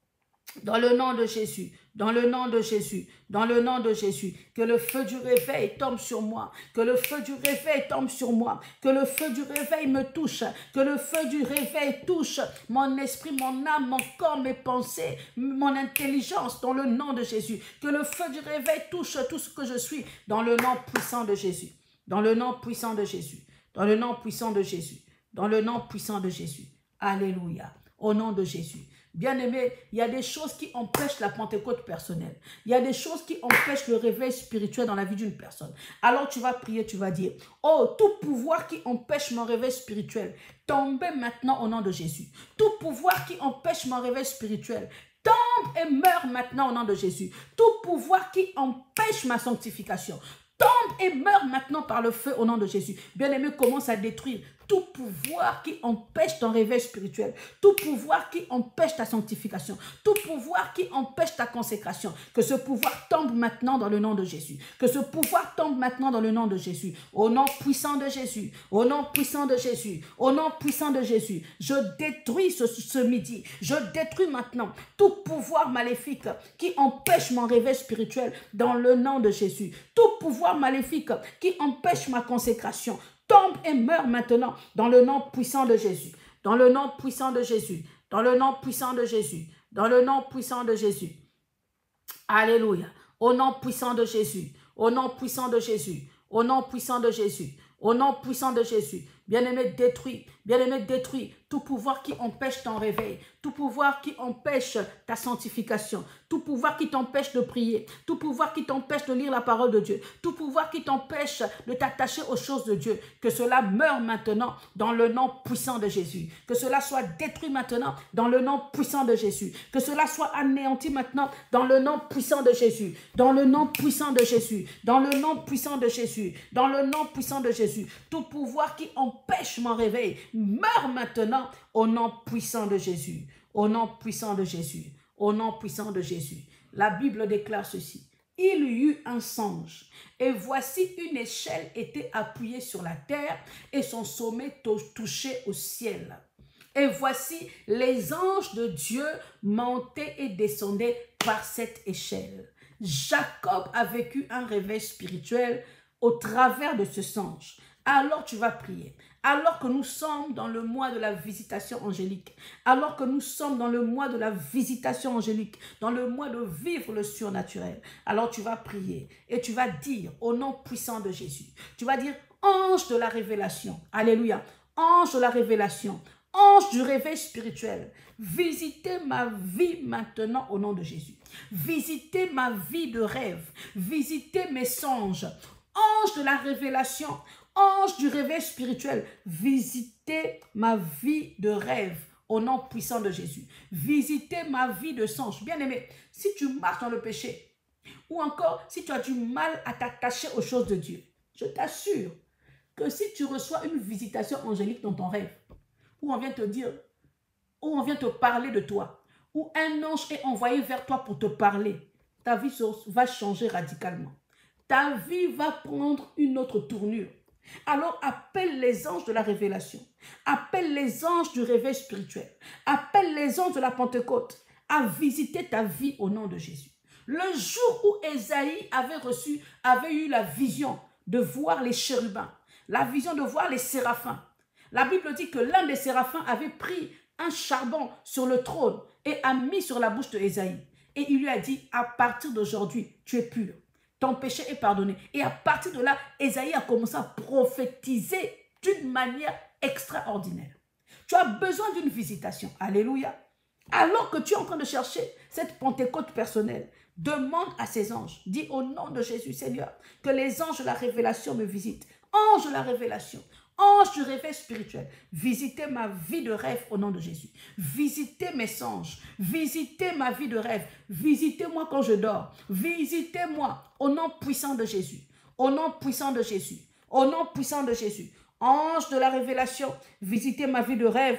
dans le nom de Jésus, dans le nom de Jésus, dans le nom de Jésus, que le feu du réveil tombe sur moi, que le feu du réveil tombe sur moi, que le feu du réveil me touche, que le feu du réveil touche mon esprit, mon âme, mon corps, mes pensées, mon intelligence, dans le nom de Jésus, que le feu du réveil touche tout ce que je suis, dans le nom puissant de Jésus. Dans le nom puissant de Jésus, dans le nom puissant de Jésus, dans le nom puissant de Jésus. Alléluia, au nom de Jésus. Bien-aimé, il y a des choses qui empêchent la Pentecôte personnelle. Il y a des choses qui empêchent le réveil spirituel dans la vie d'une personne. Alors tu vas prier, tu vas dire, oh, tout pouvoir qui empêche mon réveil spirituel, tombez maintenant au nom de Jésus. Tout pouvoir qui empêche mon réveil spirituel, tombe et meurt maintenant au nom de Jésus. Tout pouvoir qui empêche ma sanctification, tombe et meurt maintenant par le feu au nom de Jésus. Bien-aimé, commence à détruire tout pouvoir qui empêche ton réveil spirituel, tout pouvoir qui empêche ta sanctification, tout pouvoir qui empêche ta consécration. Que ce pouvoir tombe maintenant dans le nom de Jésus. Que ce pouvoir tombe maintenant dans le nom de Jésus. Au nom puissant de Jésus, au nom puissant de Jésus, au nom puissant de Jésus. Je détruis ce, ce midi, je détruis maintenant tout pouvoir maléfique qui empêche mon réveil spirituel dans le nom de Jésus. Tout pouvoir maléfique qui empêche ma consécration, tombe et meurt maintenant dans le nom puissant de Jésus, dans le nom puissant de Jésus, dans le nom puissant de Jésus, dans le nom puissant de Jésus. Alléluia, au nom puissant de Jésus, au nom puissant de Jésus, au nom puissant de Jésus, au nom puissant de Jésus. Bien-aimé, détruis, bien-aimé, détruis tout pouvoir qui empêche ton réveil, tout pouvoir qui empêche ta sanctification, tout pouvoir qui t'empêche de prier, tout pouvoir qui t'empêche de lire la parole de Dieu, tout pouvoir qui t'empêche de t'attacher aux choses de Dieu. Que cela meure maintenant dans le nom puissant de Jésus. Que cela soit détruit maintenant dans le nom puissant de Jésus. Que cela soit anéanti maintenant dans le nom puissant de Jésus. Dans le nom puissant de Jésus. Dans le nom puissant de Jésus. Dans le nom puissant de Jésus. Tout pouvoir qui empêche mon réveil meurt maintenant au nom puissant de Jésus. Au nom puissant de Jésus. Au nom puissant de Jésus. La Bible déclare ceci. Il y eut un songe, et voici une échelle était appuyée sur la terre, et son sommet touchait au ciel. Et voici les anges de Dieu montaient et descendaient par cette échelle. Jacob a vécu un réveil spirituel au travers de ce songe. Alors tu vas prier. Alors que nous sommes dans le mois de la visitation angélique, alors que nous sommes dans le mois de la visitation angélique, dans le mois de vivre le surnaturel, alors tu vas prier et tu vas dire au nom puissant de Jésus, tu vas dire ange de la révélation, alléluia, ange de la révélation, ange du réveil spirituel, visitez ma vie maintenant au nom de Jésus, visitez ma vie de rêve, visitez mes songes, ange de la révélation, ange du réveil spirituel, visitez ma vie de rêve au nom puissant de Jésus. Visitez ma vie de songe. Bien-aimé, si tu marches dans le péché, ou encore si tu as du mal à t'attacher aux choses de Dieu, je t'assure que si tu reçois une visitation angélique dans ton rêve, où on vient te dire, où on vient te parler de toi, où un ange est envoyé vers toi pour te parler, ta vie va changer radicalement. Ta vie va prendre une autre tournure. Alors appelle les anges de la révélation, appelle les anges du réveil spirituel, appelle les anges de la Pentecôte à visiter ta vie au nom de Jésus. Le jour où Ésaïe avait reçu, avait eu la vision de voir les chérubins, la vision de voir les séraphins, la Bible dit que l'un des séraphins avait pris un charbon sur le trône et a mis sur la bouche de Ésaïe. Et il lui a dit, à partir d'aujourd'hui, tu es pur. Ton péché est pardonné. Et à partir de là, Ésaïe a commencé à prophétiser d'une manière extraordinaire. Tu as besoin d'une visitation. Alléluia. Alors que tu es en train de chercher cette Pentecôte personnelle, demande à ces anges. Dis au nom de Jésus, Seigneur, que les anges de la révélation me visitent. Anges de la révélation. Ange du réveil spirituel, visitez ma vie de rêve au nom de Jésus. Visitez mes songes. Visitez ma vie de rêve. Visitez-moi quand je dors. Visitez-moi au nom puissant de Jésus. Au nom puissant de Jésus. Au nom puissant de Jésus. Ange de la révélation, visitez ma vie de rêve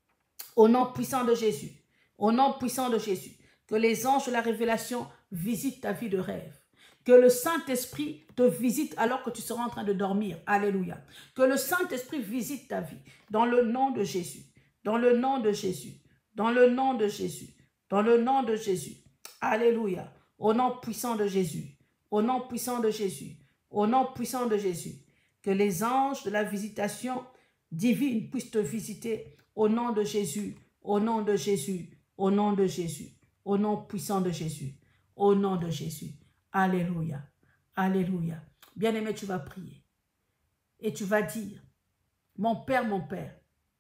au nom puissant de Jésus. Au nom puissant de Jésus. Que les anges de la révélation visitent ta vie de rêve. Que le Saint-Esprit te visite alors que tu seras en train de dormir. Alléluia. Que le Saint-Esprit visite ta vie. Dans le nom de Jésus. Dans le nom de Jésus. Dans le nom de Jésus. Dans le nom de Jésus. Alléluia. Au nom puissant de Jésus. Au nom puissant de Jésus. Au nom puissant de Jésus. Que les anges de la visitation divine puissent te visiter. Au nom de Jésus. Au nom de Jésus. Au nom de Jésus. Au nom puissant de Jésus. Au nom de Jésus. Alléluia. Alléluia. Bien-aimé, tu vas prier. Et tu vas dire Mon Père, mon Père.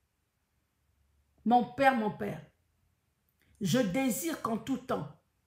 Mon Père, mon Père. Je désire qu'en tout temps,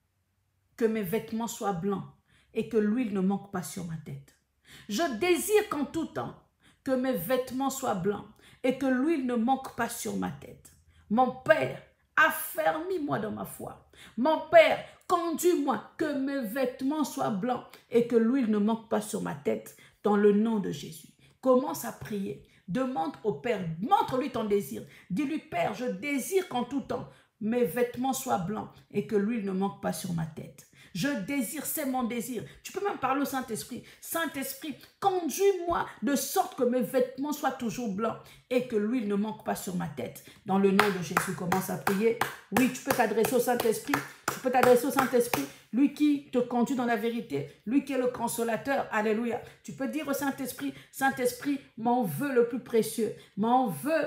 que mes vêtements soient blancs et que l'huile ne manque pas sur ma tête. Je désire qu'en tout temps, que mes vêtements soient blancs et que l'huile ne manque pas sur ma tête. Mon Père, affermis-moi dans ma foi. Mon Père, conduis-moi, que mes vêtements soient blancs et que l'huile ne manque pas sur ma tête, dans le nom de Jésus. Commence à prier. Demande au Père, montre-lui ton désir. Dis-lui, Père, je désire qu'en tout temps, mes vêtements soient blancs et que l'huile ne manque pas sur ma tête. Je désire, c'est mon désir. Tu peux même parler au Saint-Esprit. Saint-Esprit, conduis-moi de sorte que mes vêtements soient toujours blancs et que l'huile ne manque pas sur ma tête. Dans le nom de Jésus, commence à prier. Oui, tu peux t'adresser au Saint-Esprit. Tu peux t'adresser au Saint-Esprit, lui qui te conduit dans la vérité, lui qui est le consolateur. Alléluia. Tu peux dire au Saint-Esprit, Saint-Esprit, mon vœu le plus précieux, mon vœu,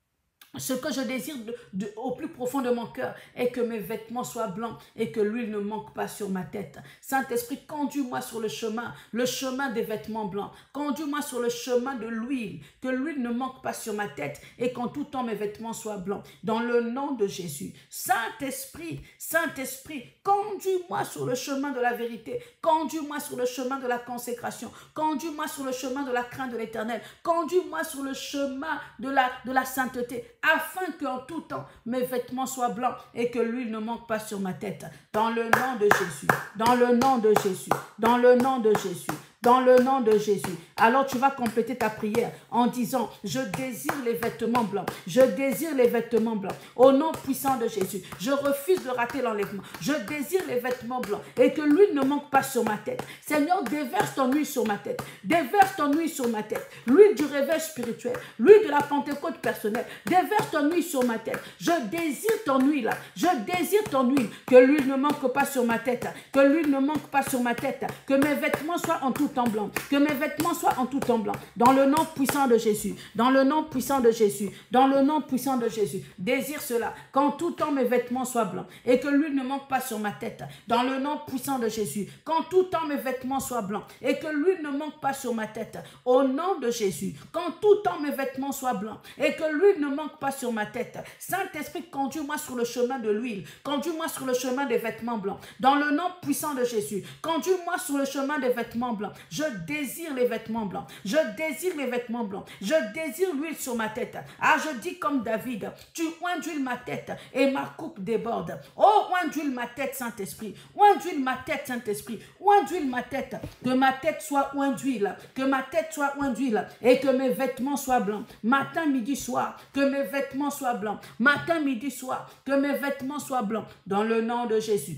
ce que je désire de, de, au plus profond de mon cœur est que mes vêtements soient blancs et que l'huile ne manque pas sur ma tête. Saint-Esprit, conduis-moi sur le chemin, le chemin des vêtements blancs. Conduis-moi sur le chemin de l'huile, que l'huile ne manque pas sur ma tête et qu'en tout temps mes vêtements soient blancs. Dans le nom de Jésus. Saint-Esprit, Saint-Esprit, conduis-moi sur le chemin de la vérité. Conduis-moi sur le chemin de la consécration. Conduis-moi sur le chemin de la crainte de l'Éternel. Conduis-moi sur le chemin de la, de la sainteté, afin qu'en tout temps, mes vêtements soient blancs et que l'huile ne manque pas sur ma tête. Dans le nom de Jésus, dans le nom de Jésus, dans le nom de Jésus, dans le nom de Jésus. Alors tu vas compléter ta prière en disant, je désire les vêtements blancs, je désire les vêtements blancs. Au nom puissant de Jésus, je refuse de rater l'enlèvement. Je désire les vêtements blancs et que l'huile ne manque pas sur ma tête. Seigneur, déverse ton huile sur ma tête, déverse ton huile sur ma tête, l'huile du réveil spirituel, l'huile de la Pentecôte personnelle, déverse ton huile sur ma tête. Je désire ton huile, je désire ton huile, que l'huile ne manque pas sur ma tête, que l'huile ne manque pas sur ma tête, que mes vêtements soient en tout temps blanc, que mes vêtements soient en tout temps blanc, dans le nom puissant de Jésus, dans le nom puissant de Jésus, dans le nom puissant de Jésus. Désire cela, qu'en tout temps mes vêtements soient blancs et que l'huile ne manque pas sur ma tête, dans le nom puissant de Jésus, qu'en tout temps mes vêtements soient blancs et que l'huile ne manque pas sur ma tête, au nom de Jésus, qu'en tout temps mes vêtements soient blancs et que l'huile ne manque pas sur ma tête. Saint-Esprit, conduis-moi sur le chemin de l'huile, conduis-moi sur le chemin des vêtements blancs, dans le nom puissant de Jésus, conduis-moi sur le chemin des vêtements blancs. Je désire les vêtements blancs. Je désire les vêtements blancs. Je désire l'huile sur ma tête. Ah, je dis comme David, tu induis ma tête et ma coupe déborde. Oh, induis ma tête, Saint-Esprit. Induis ma tête, Saint-Esprit. Induis ma tête. Que ma tête soit induite. Que ma tête soit induite et que mes vêtements soient blancs. Matin, midi, soir. Que mes vêtements soient blancs. Matin, midi, soir. Que mes vêtements soient blancs. Dans le nom de Jésus.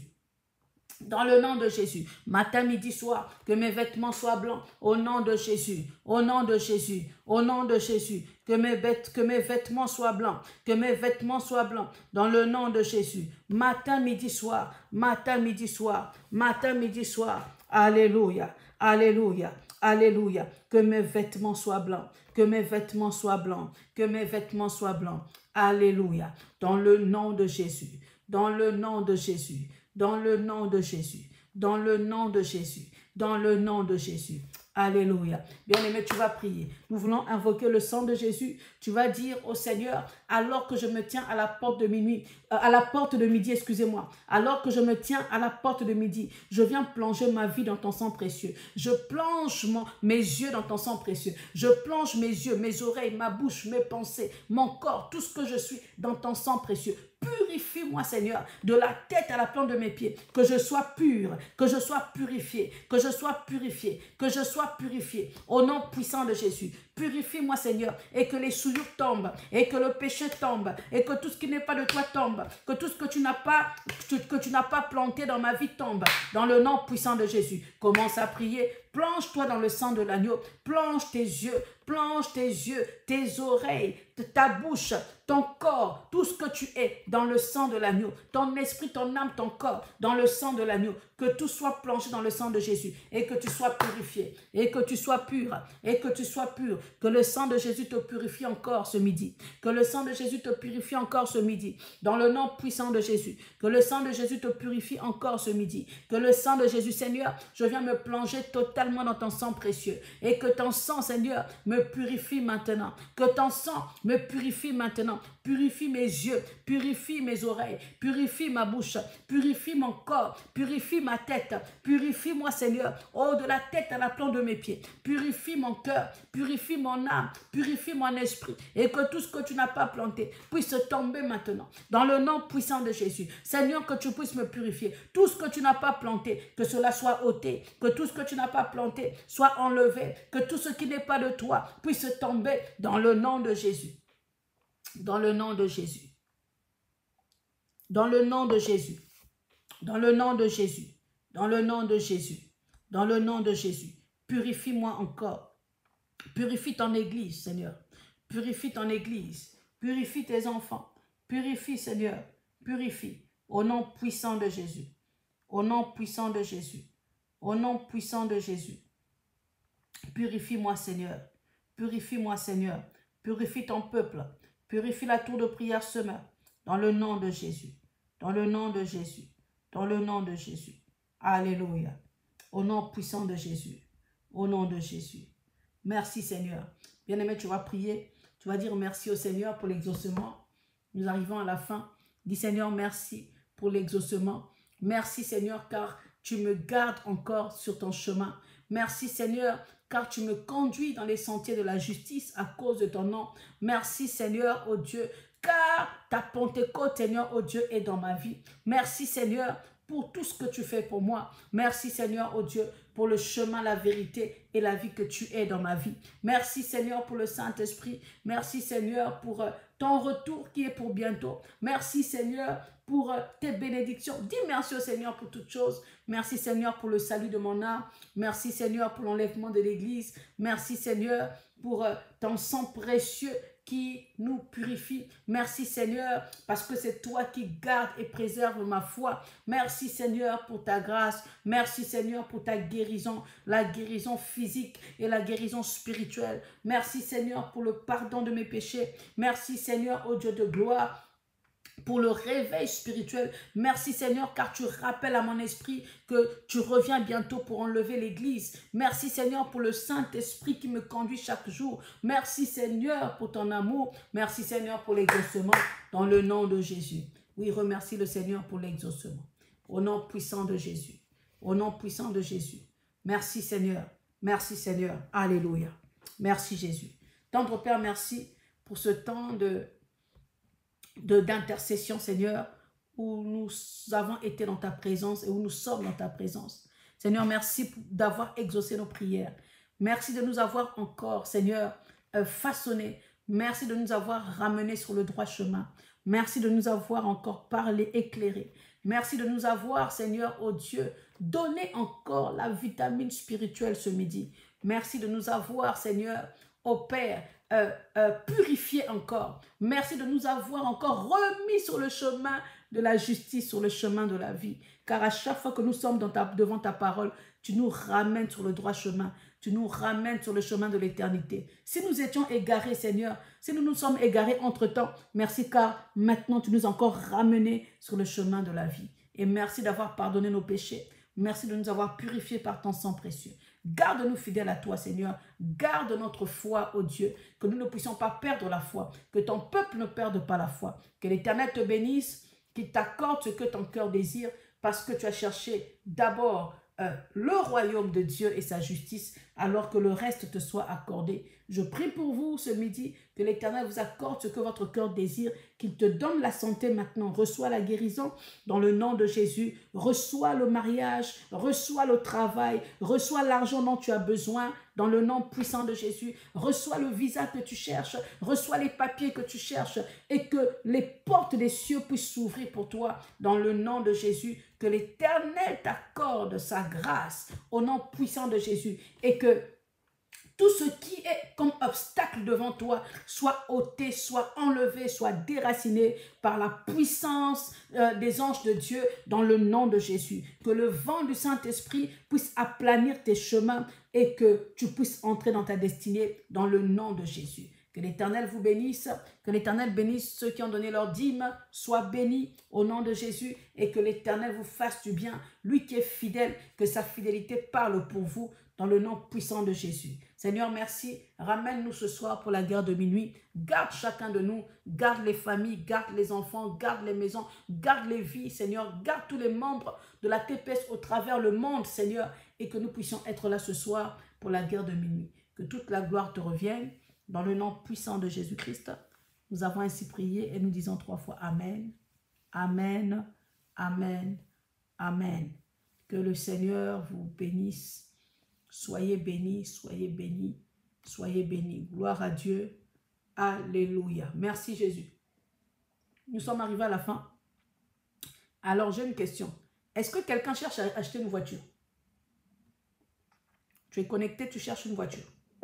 Dans le nom de Jésus, matin, midi, soir, que mes vêtements soient blancs, au nom de Jésus, au nom de Jésus, au nom de Jésus, que mes, vêt que mes vêtements soient blancs, que mes vêtements soient blancs, dans le nom de Jésus, matin, midi, soir, matin, midi, soir, matin, midi, soir, alléluia, alléluia, alléluia, que mes vêtements soient blancs, que mes vêtements soient blancs, que mes vêtements soient blancs, alléluia, dans le nom de Jésus, dans le nom de Jésus, dans le nom de Jésus, dans le nom de Jésus, dans le nom de Jésus. Alléluia. Bien-aimé, tu vas prier. Nous voulons invoquer le sang de Jésus. Tu vas dire au Seigneur, alors que je me tiens à la porte de minuit, euh, à la porte de midi, excusez-moi, alors que je me tiens à la porte de midi, je viens plonger ma vie dans ton sang précieux. Je plonge mon, mes yeux dans ton sang précieux. Je plonge mes yeux, mes oreilles, ma bouche, mes pensées, mon corps, tout ce que je suis dans ton sang précieux. Purifie-moi, Seigneur, de la tête à la plante de mes pieds, que je sois pur, que je sois purifié, que je sois purifié, que je sois purifié, au nom puissant de Jésus. Purifie-moi, Seigneur, et que les souillures tombent, et que le péché tombe, et que tout ce qui n'est pas de toi tombe, que tout ce que tu n'as pas, que tu n'as pas planté dans ma vie tombe, dans le nom puissant de Jésus. Commence à prier, plonge-toi dans le sang de l'agneau, plonge tes yeux, plonge tes yeux, tes oreilles, ta bouche, ton corps, tout ce que tu es dans le sang de l'agneau, ton esprit, ton âme, ton corps dans le sang de l'agneau, que tout soit plongé dans le sang de Jésus et que tu sois purifié et que tu sois pur et que tu sois pur, que le sang de Jésus te purifie encore ce midi, que le sang de Jésus te purifie encore ce midi, dans le nom puissant de Jésus, que le sang de Jésus te purifie encore ce midi, que le sang de Jésus, Seigneur, je viens me plonger totalement dans ton sang précieux et que ton sang, Seigneur, me purifie maintenant, que ton sang me purifie maintenant, purifie mes yeux, purifie mes oreilles, purifie ma bouche, purifie mon corps, purifie ma tête, purifie-moi, Seigneur, oh, de la tête à la plante de mes pieds, purifie mon cœur, purifie mon âme, purifie mon esprit, et que tout ce que tu n'as pas planté puisse tomber maintenant, dans le nom puissant de Jésus. Seigneur, que tu puisses me purifier, tout ce que tu n'as pas planté, que cela soit ôté, que tout ce que tu n'as pas planté soit enlevé, que tout ce qui n'est pas de toi puisse tomber dans le nom de Jésus. Dans le nom de Jésus. Dans le nom de Jésus. Dans le nom de Jésus. Dans le nom de Jésus. Dans le nom de Jésus. Purifie-moi encore. Purifie ton église, Seigneur. Purifie ton église. Purifie tes enfants. Purifie, Seigneur. Purifie. Au nom puissant de Jésus. Au nom puissant de Jésus. Au nom puissant de Jésus. Purifie-moi, Seigneur. Purifie-moi, Seigneur. Purifie ton peuple. Purifie la tour de prière semeur. Dans le nom de Jésus. Dans le nom de Jésus. Dans le nom de Jésus. Alléluia. Au nom puissant de Jésus. Au nom de Jésus. Merci, Seigneur. Bien-aimé, tu vas prier. Tu vas dire merci au Seigneur pour l'exaucement. Nous arrivons à la fin. Dis, Seigneur, merci pour l'exaucement. Merci, Seigneur, car tu me gardes encore sur ton chemin. Merci, Seigneur, car tu me conduis dans les sentiers de la justice à cause de ton nom. Merci, Seigneur, oh Dieu, car ta Pentecôte, Seigneur, oh Dieu, est dans ma vie. Merci, Seigneur, pour tout ce que tu fais pour moi. Merci, Seigneur, oh Dieu, pour le chemin, la vérité et la vie que tu es dans ma vie. Merci, Seigneur, pour le Saint-Esprit. Merci, Seigneur, pour euh, ton retour qui est pour bientôt. Merci, Seigneur, pour euh, tes bénédictions. Dis merci au Seigneur pour toutes choses. Merci, Seigneur, pour le salut de mon âme. Merci, Seigneur, pour l'enlèvement de l'Église. Merci, Seigneur, pour euh, ton sang précieux qui nous purifie. Merci, Seigneur, parce que c'est toi qui gardes et préserves ma foi. Merci, Seigneur, pour ta grâce. Merci, Seigneur, pour ta guérison, la guérison physique et la guérison spirituelle. Merci, Seigneur, pour le pardon de mes péchés. Merci, Seigneur, ô Dieu de gloire, pour le réveil spirituel. Merci, Seigneur, car tu rappelles à mon esprit que tu reviens bientôt pour enlever l'Église. Merci, Seigneur, pour le Saint-Esprit qui me conduit chaque jour. Merci, Seigneur, pour ton amour. Merci, Seigneur, pour l'exaucement dans le nom de Jésus. Oui, remercie le Seigneur pour l'exaucement. Au nom puissant de Jésus. Au nom puissant de Jésus. Merci, Seigneur. Merci, Seigneur. Alléluia. Merci, Jésus. Tendre Père, merci pour ce temps de d'intercession, Seigneur, où nous avons été dans ta présence et où nous sommes dans ta présence. Seigneur, merci d'avoir exaucé nos prières. Merci de nous avoir encore, Seigneur, euh, façonné. Merci de nous avoir ramenés sur le droit chemin. Merci de nous avoir encore parlé, éclairé. Merci de nous avoir, Seigneur, oh Dieu, donné encore la vitamine spirituelle ce midi. Merci de nous avoir, Seigneur, oh Père, Euh, euh, purifié encore. Merci de nous avoir encore remis sur le chemin de la justice, sur le chemin de la vie. Car à chaque fois que nous sommes dans ta, devant ta parole, tu nous ramènes sur le droit chemin. Tu nous ramènes sur le chemin de l'éternité. Si nous étions égarés, Seigneur, si nous nous sommes égarés entre-temps, merci car maintenant tu nous as encore ramenés sur le chemin de la vie. Et merci d'avoir pardonné nos péchés. Merci de nous avoir purifiés par ton sang précieux. Garde-nous fidèles à toi, Seigneur. Garde notre foi, ô Dieu, que nous ne puissions pas perdre la foi, que ton peuple ne perde pas la foi. Que l'Éternel te bénisse, qu'il t'accorde ce que ton cœur désire, parce que tu as cherché d'abord euh, le royaume de Dieu et sa justice, alors que le reste te soit accordé. Je prie pour vous ce midi, que l'Éternel vous accorde ce que votre cœur désire, qu'il te donne la santé maintenant. Reçois la guérison dans le nom de Jésus. Reçois le mariage, reçois le travail, reçois l'argent dont tu as besoin dans le nom puissant de Jésus. Reçois le visa que tu cherches, reçois les papiers que tu cherches et que les portes des cieux puissent s'ouvrir pour toi dans le nom de Jésus. Que l'Éternel t'accorde sa grâce au nom puissant de Jésus et que Tout ce qui est comme obstacle devant toi, soit ôté, soit enlevé, soit déraciné par la puissance euh, des anges de Dieu dans le nom de Jésus. Que le vent du Saint-Esprit puisse aplanir tes chemins et que tu puisses entrer dans ta destinée dans le nom de Jésus. Que l'Éternel vous bénisse, que l'Éternel bénisse ceux qui ont donné leur dîme, soient bénis au nom de Jésus et que l'Éternel vous fasse du bien. Lui qui est fidèle, que sa fidélité parle pour vous dans le nom puissant de Jésus. Seigneur, merci. Ramène-nous ce soir pour la guerre de minuit. Garde chacun de nous, garde les familles, garde les enfants, garde les maisons, garde les vies, Seigneur. Garde tous les membres de la T P S au travers le monde, Seigneur, et que nous puissions être là ce soir pour la guerre de minuit. Que toute la gloire te revienne. Dans le nom puissant de Jésus-Christ, nous avons ainsi prié et nous disons trois fois Amen, Amen, Amen, Amen. Que le Seigneur vous bénisse. Soyez bénis, soyez bénis, soyez bénis. Gloire à Dieu. Alléluia. Merci Jésus. Nous sommes arrivés à la fin. Alors j'ai une question. Est-ce que quelqu'un cherche à acheter une voiture? Tu es connecté, tu cherches une voiture.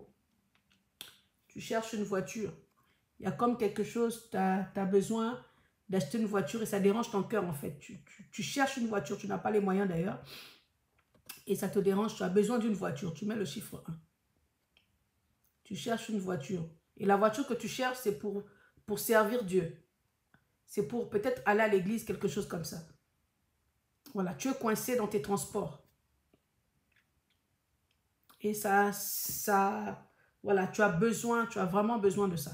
Tu cherches une voiture. Il y a comme quelque chose, tu as, as besoin d'acheter une voiture et ça dérange ton cœur en fait. Tu, tu, tu cherches une voiture, tu n'as pas les moyens d'ailleurs. Et ça te dérange, tu as besoin d'une voiture. Tu mets le chiffre un. Tu cherches une voiture. Et la voiture que tu cherches, c'est pour, pour servir Dieu. C'est pour peut-être aller à l'église, quelque chose comme ça. Voilà, tu es coincé dans tes transports. Et ça, ça... Voilà, tu as besoin, tu as vraiment besoin de ça.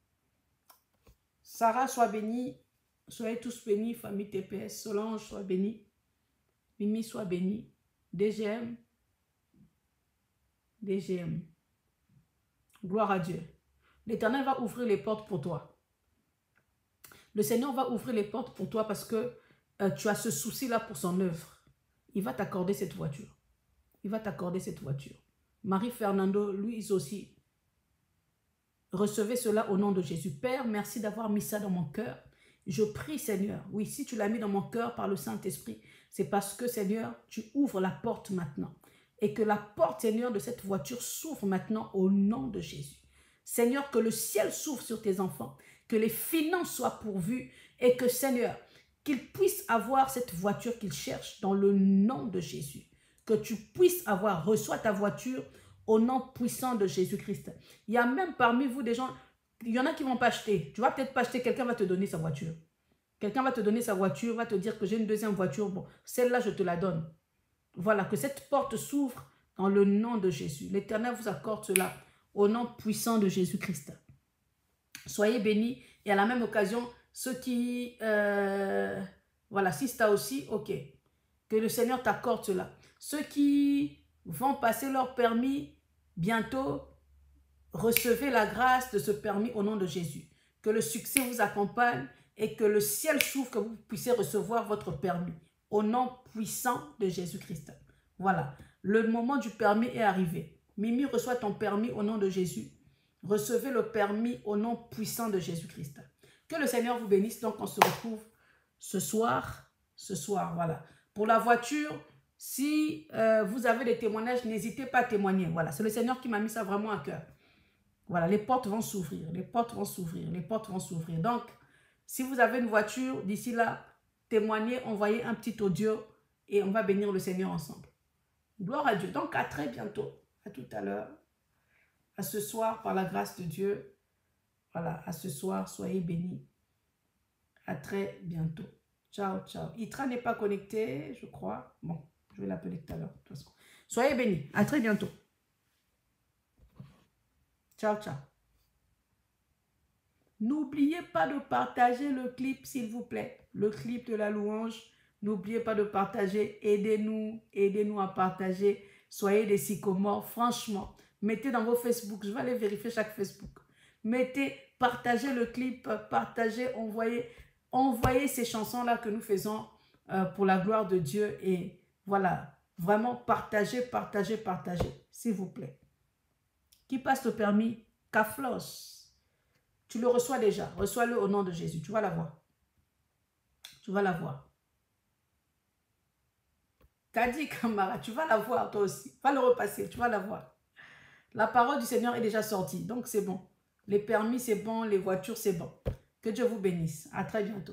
Sarah, sois bénie. Soyez tous bénis, famille T P S. Solange, sois bénie. Mimi, sois bénie. D G M. D G M. Gloire à Dieu. L'Éternel va ouvrir les portes pour toi. Le Seigneur va ouvrir les portes pour toi parce que euh, tu as ce souci-là pour son œuvre. Il va t'accorder cette voiture. Il va t'accorder cette voiture. Marie-Fernando, lui aussi, recevez cela au nom de Jésus. Père, merci d'avoir mis ça dans mon cœur. Je prie, Seigneur. Oui, si tu l'as mis dans mon cœur par le Saint-Esprit, c'est parce que, Seigneur, tu ouvres la porte maintenant. Et que la porte, Seigneur, de cette voiture s'ouvre maintenant au nom de Jésus. Seigneur, que le ciel s'ouvre sur tes enfants. Que les finances soient pourvues. Et que, Seigneur, qu'ils puissent avoir cette voiture qu'ils cherchent dans le nom de Jésus. Que tu puisses avoir, reçois ta voiture au nom puissant de Jésus-Christ. Il y a même parmi vous des gens, il y en a qui ne vont pas acheter. Tu ne vas peut-être pas acheter, quelqu'un va te donner sa voiture. Quelqu'un va te donner sa voiture, va te dire que j'ai une deuxième voiture. Bon, celle-là, je te la donne. Voilà, que cette porte s'ouvre dans le nom de Jésus. L'Éternel vous accorde cela au nom puissant de Jésus-Christ. Soyez bénis. Et à la même occasion, ceux qui... Euh, voilà, si c'est aussi, ok. Que le Seigneur t'accorde cela. Ceux qui vont passer leur permis bientôt, recevez la grâce de ce permis au nom de Jésus. Que le succès vous accompagne et que le ciel s'ouvre, que vous puissiez recevoir votre permis au nom puissant de Jésus-Christ. Voilà, le moment du permis est arrivé. Mimi, reçoit ton permis au nom de Jésus. Recevez le permis au nom puissant de Jésus-Christ. Que le Seigneur vous bénisse. Donc, on se retrouve ce soir. Ce soir, voilà. Pour la voiture, si euh, vous avez des témoignages, n'hésitez pas à témoigner. Voilà, c'est le Seigneur qui m'a mis ça vraiment à cœur. Voilà, les portes vont s'ouvrir, les portes vont s'ouvrir, les portes vont s'ouvrir. Donc, si vous avez une voiture, d'ici là, témoignez, envoyez un petit audio et on va bénir le Seigneur ensemble. Gloire à Dieu. Donc, à très bientôt. À tout à l'heure. À ce soir, par la grâce de Dieu. Voilà, à ce soir, soyez bénis. À très bientôt. Ciao, ciao. Itra n'est pas connecté, je crois. Bon, je vais l'appeler tout à l'heure, de toute façon. Soyez bénis. À très bientôt. Ciao, ciao. N'oubliez pas de partager le clip, s'il vous plaît. Le clip de la louange. N'oubliez pas de partager. Aidez-nous. Aidez-nous à partager. Soyez des sycomores. Franchement, mettez dans vos Facebook. Je vais aller vérifier chaque Facebook. Mettez, partagez le clip. Partagez, envoyez. Envoyez ces chansons-là que nous faisons euh, pour la gloire de Dieu. Et voilà, vraiment partagez, partagez, partagez, s'il vous plaît. Qui passe le permis? Kaflos. Tu le reçois déjà. Reçois-le au nom de Jésus. Tu vas l'avoir. Tu vas l'avoir. Kadi Kamara, tu vas l'avoir toi aussi. Va le repasser, tu vas l'avoir. La parole du Seigneur est déjà sortie, donc c'est bon. Les permis, c'est bon, les voitures, c'est bon. Que Dieu vous bénisse. À très bientôt.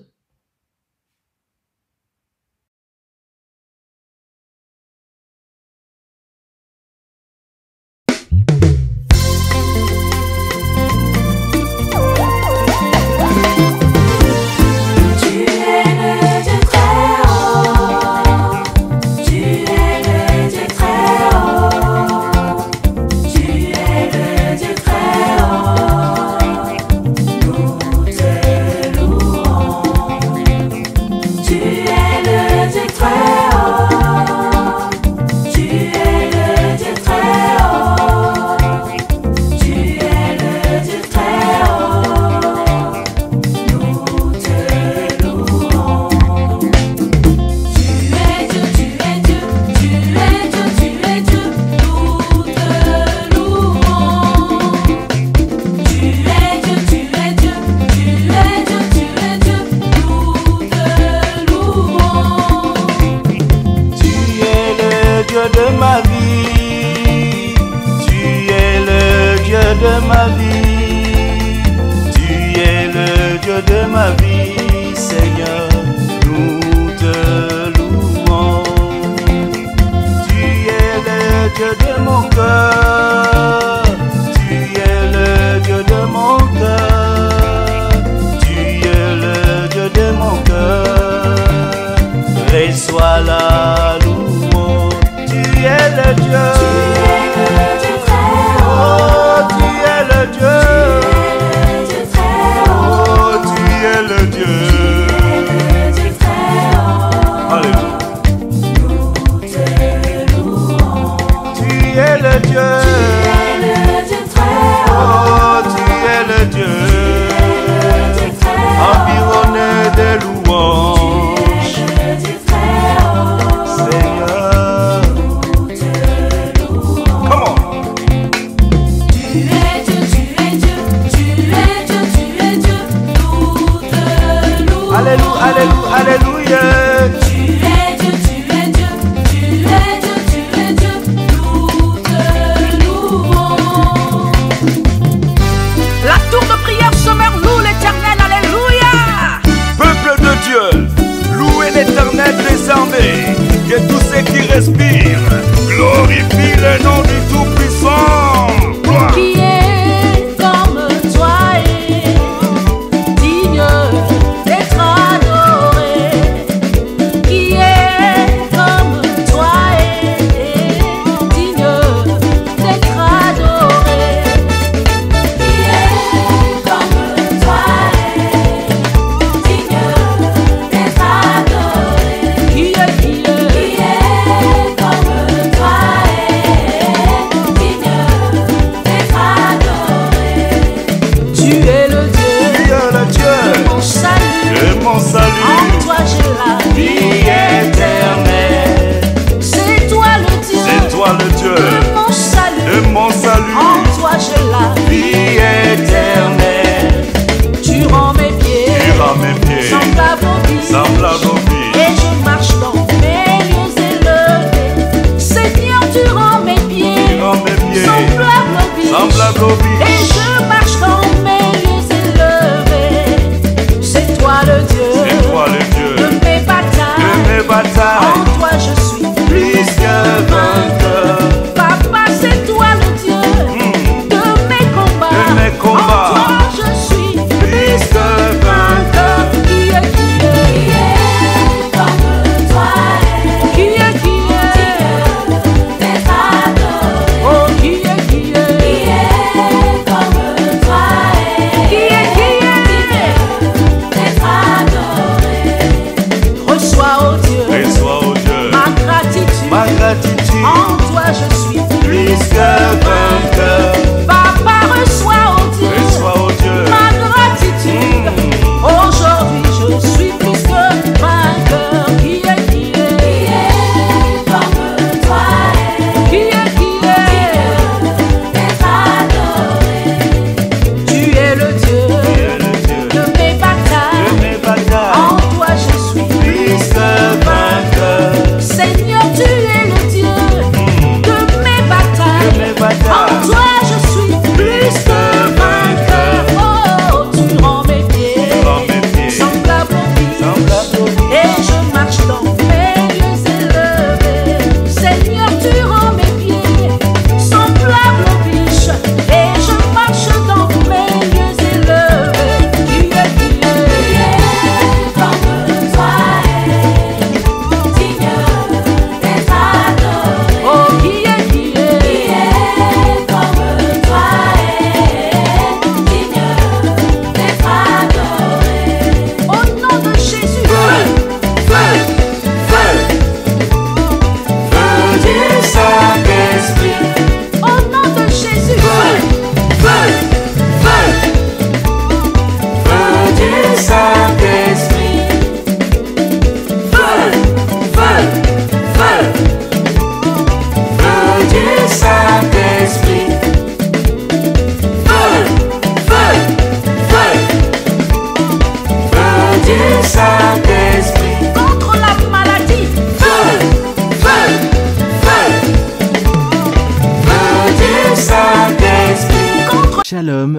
Plus que vainqueur, qui est, qui est, qui est.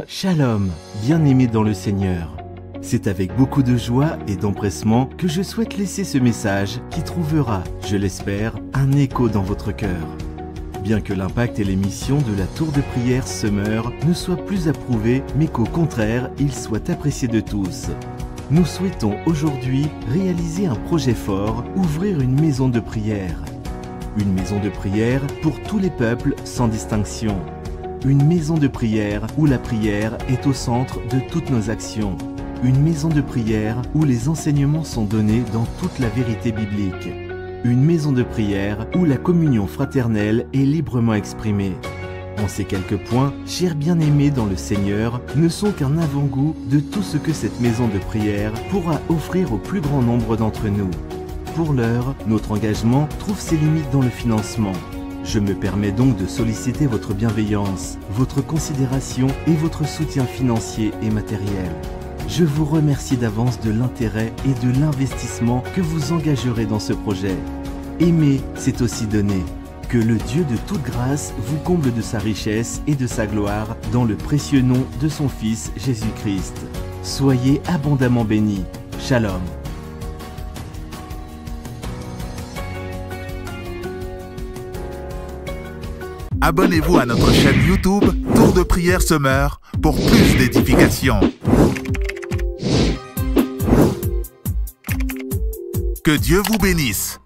Shalom, bien-aimés dans le Seigneur. C'est avec beaucoup de joie et d'empressement que je souhaite laisser ce message qui trouvera, je l'espère, un écho dans votre cœur. Bien que l'impact et les missions de la tour de prière Summer ne soient plus approuvés, mais qu'au contraire, ils soient appréciés de tous. Nous souhaitons aujourd'hui réaliser un projet fort, ouvrir une maison de prière. Une maison de prière pour tous les peuples sans distinction. Une maison de prière où la prière est au centre de toutes nos actions. Une maison de prière où les enseignements sont donnés dans toute la vérité biblique. Une maison de prière où la communion fraternelle est librement exprimée. En ces quelques points, chers bien-aimés dans le Seigneur, ne sont qu'un avant-goût de tout ce que cette maison de prière pourra offrir au plus grand nombre d'entre nous. Pour l'heure, notre engagement trouve ses limites dans le financement. Je me permets donc de solliciter votre bienveillance, votre considération et votre soutien financier et matériel. Je vous remercie d'avance de l'intérêt et de l'investissement que vous engagerez dans ce projet. Aimer, c'est aussi donner. Que le Dieu de toute grâce vous comble de sa richesse et de sa gloire dans le précieux nom de son Fils Jésus-Christ. Soyez abondamment bénis. Shalom. Abonnez-vous à notre chaîne YouTube Tour de prière Summer pour plus d'édification. Que Dieu vous bénisse.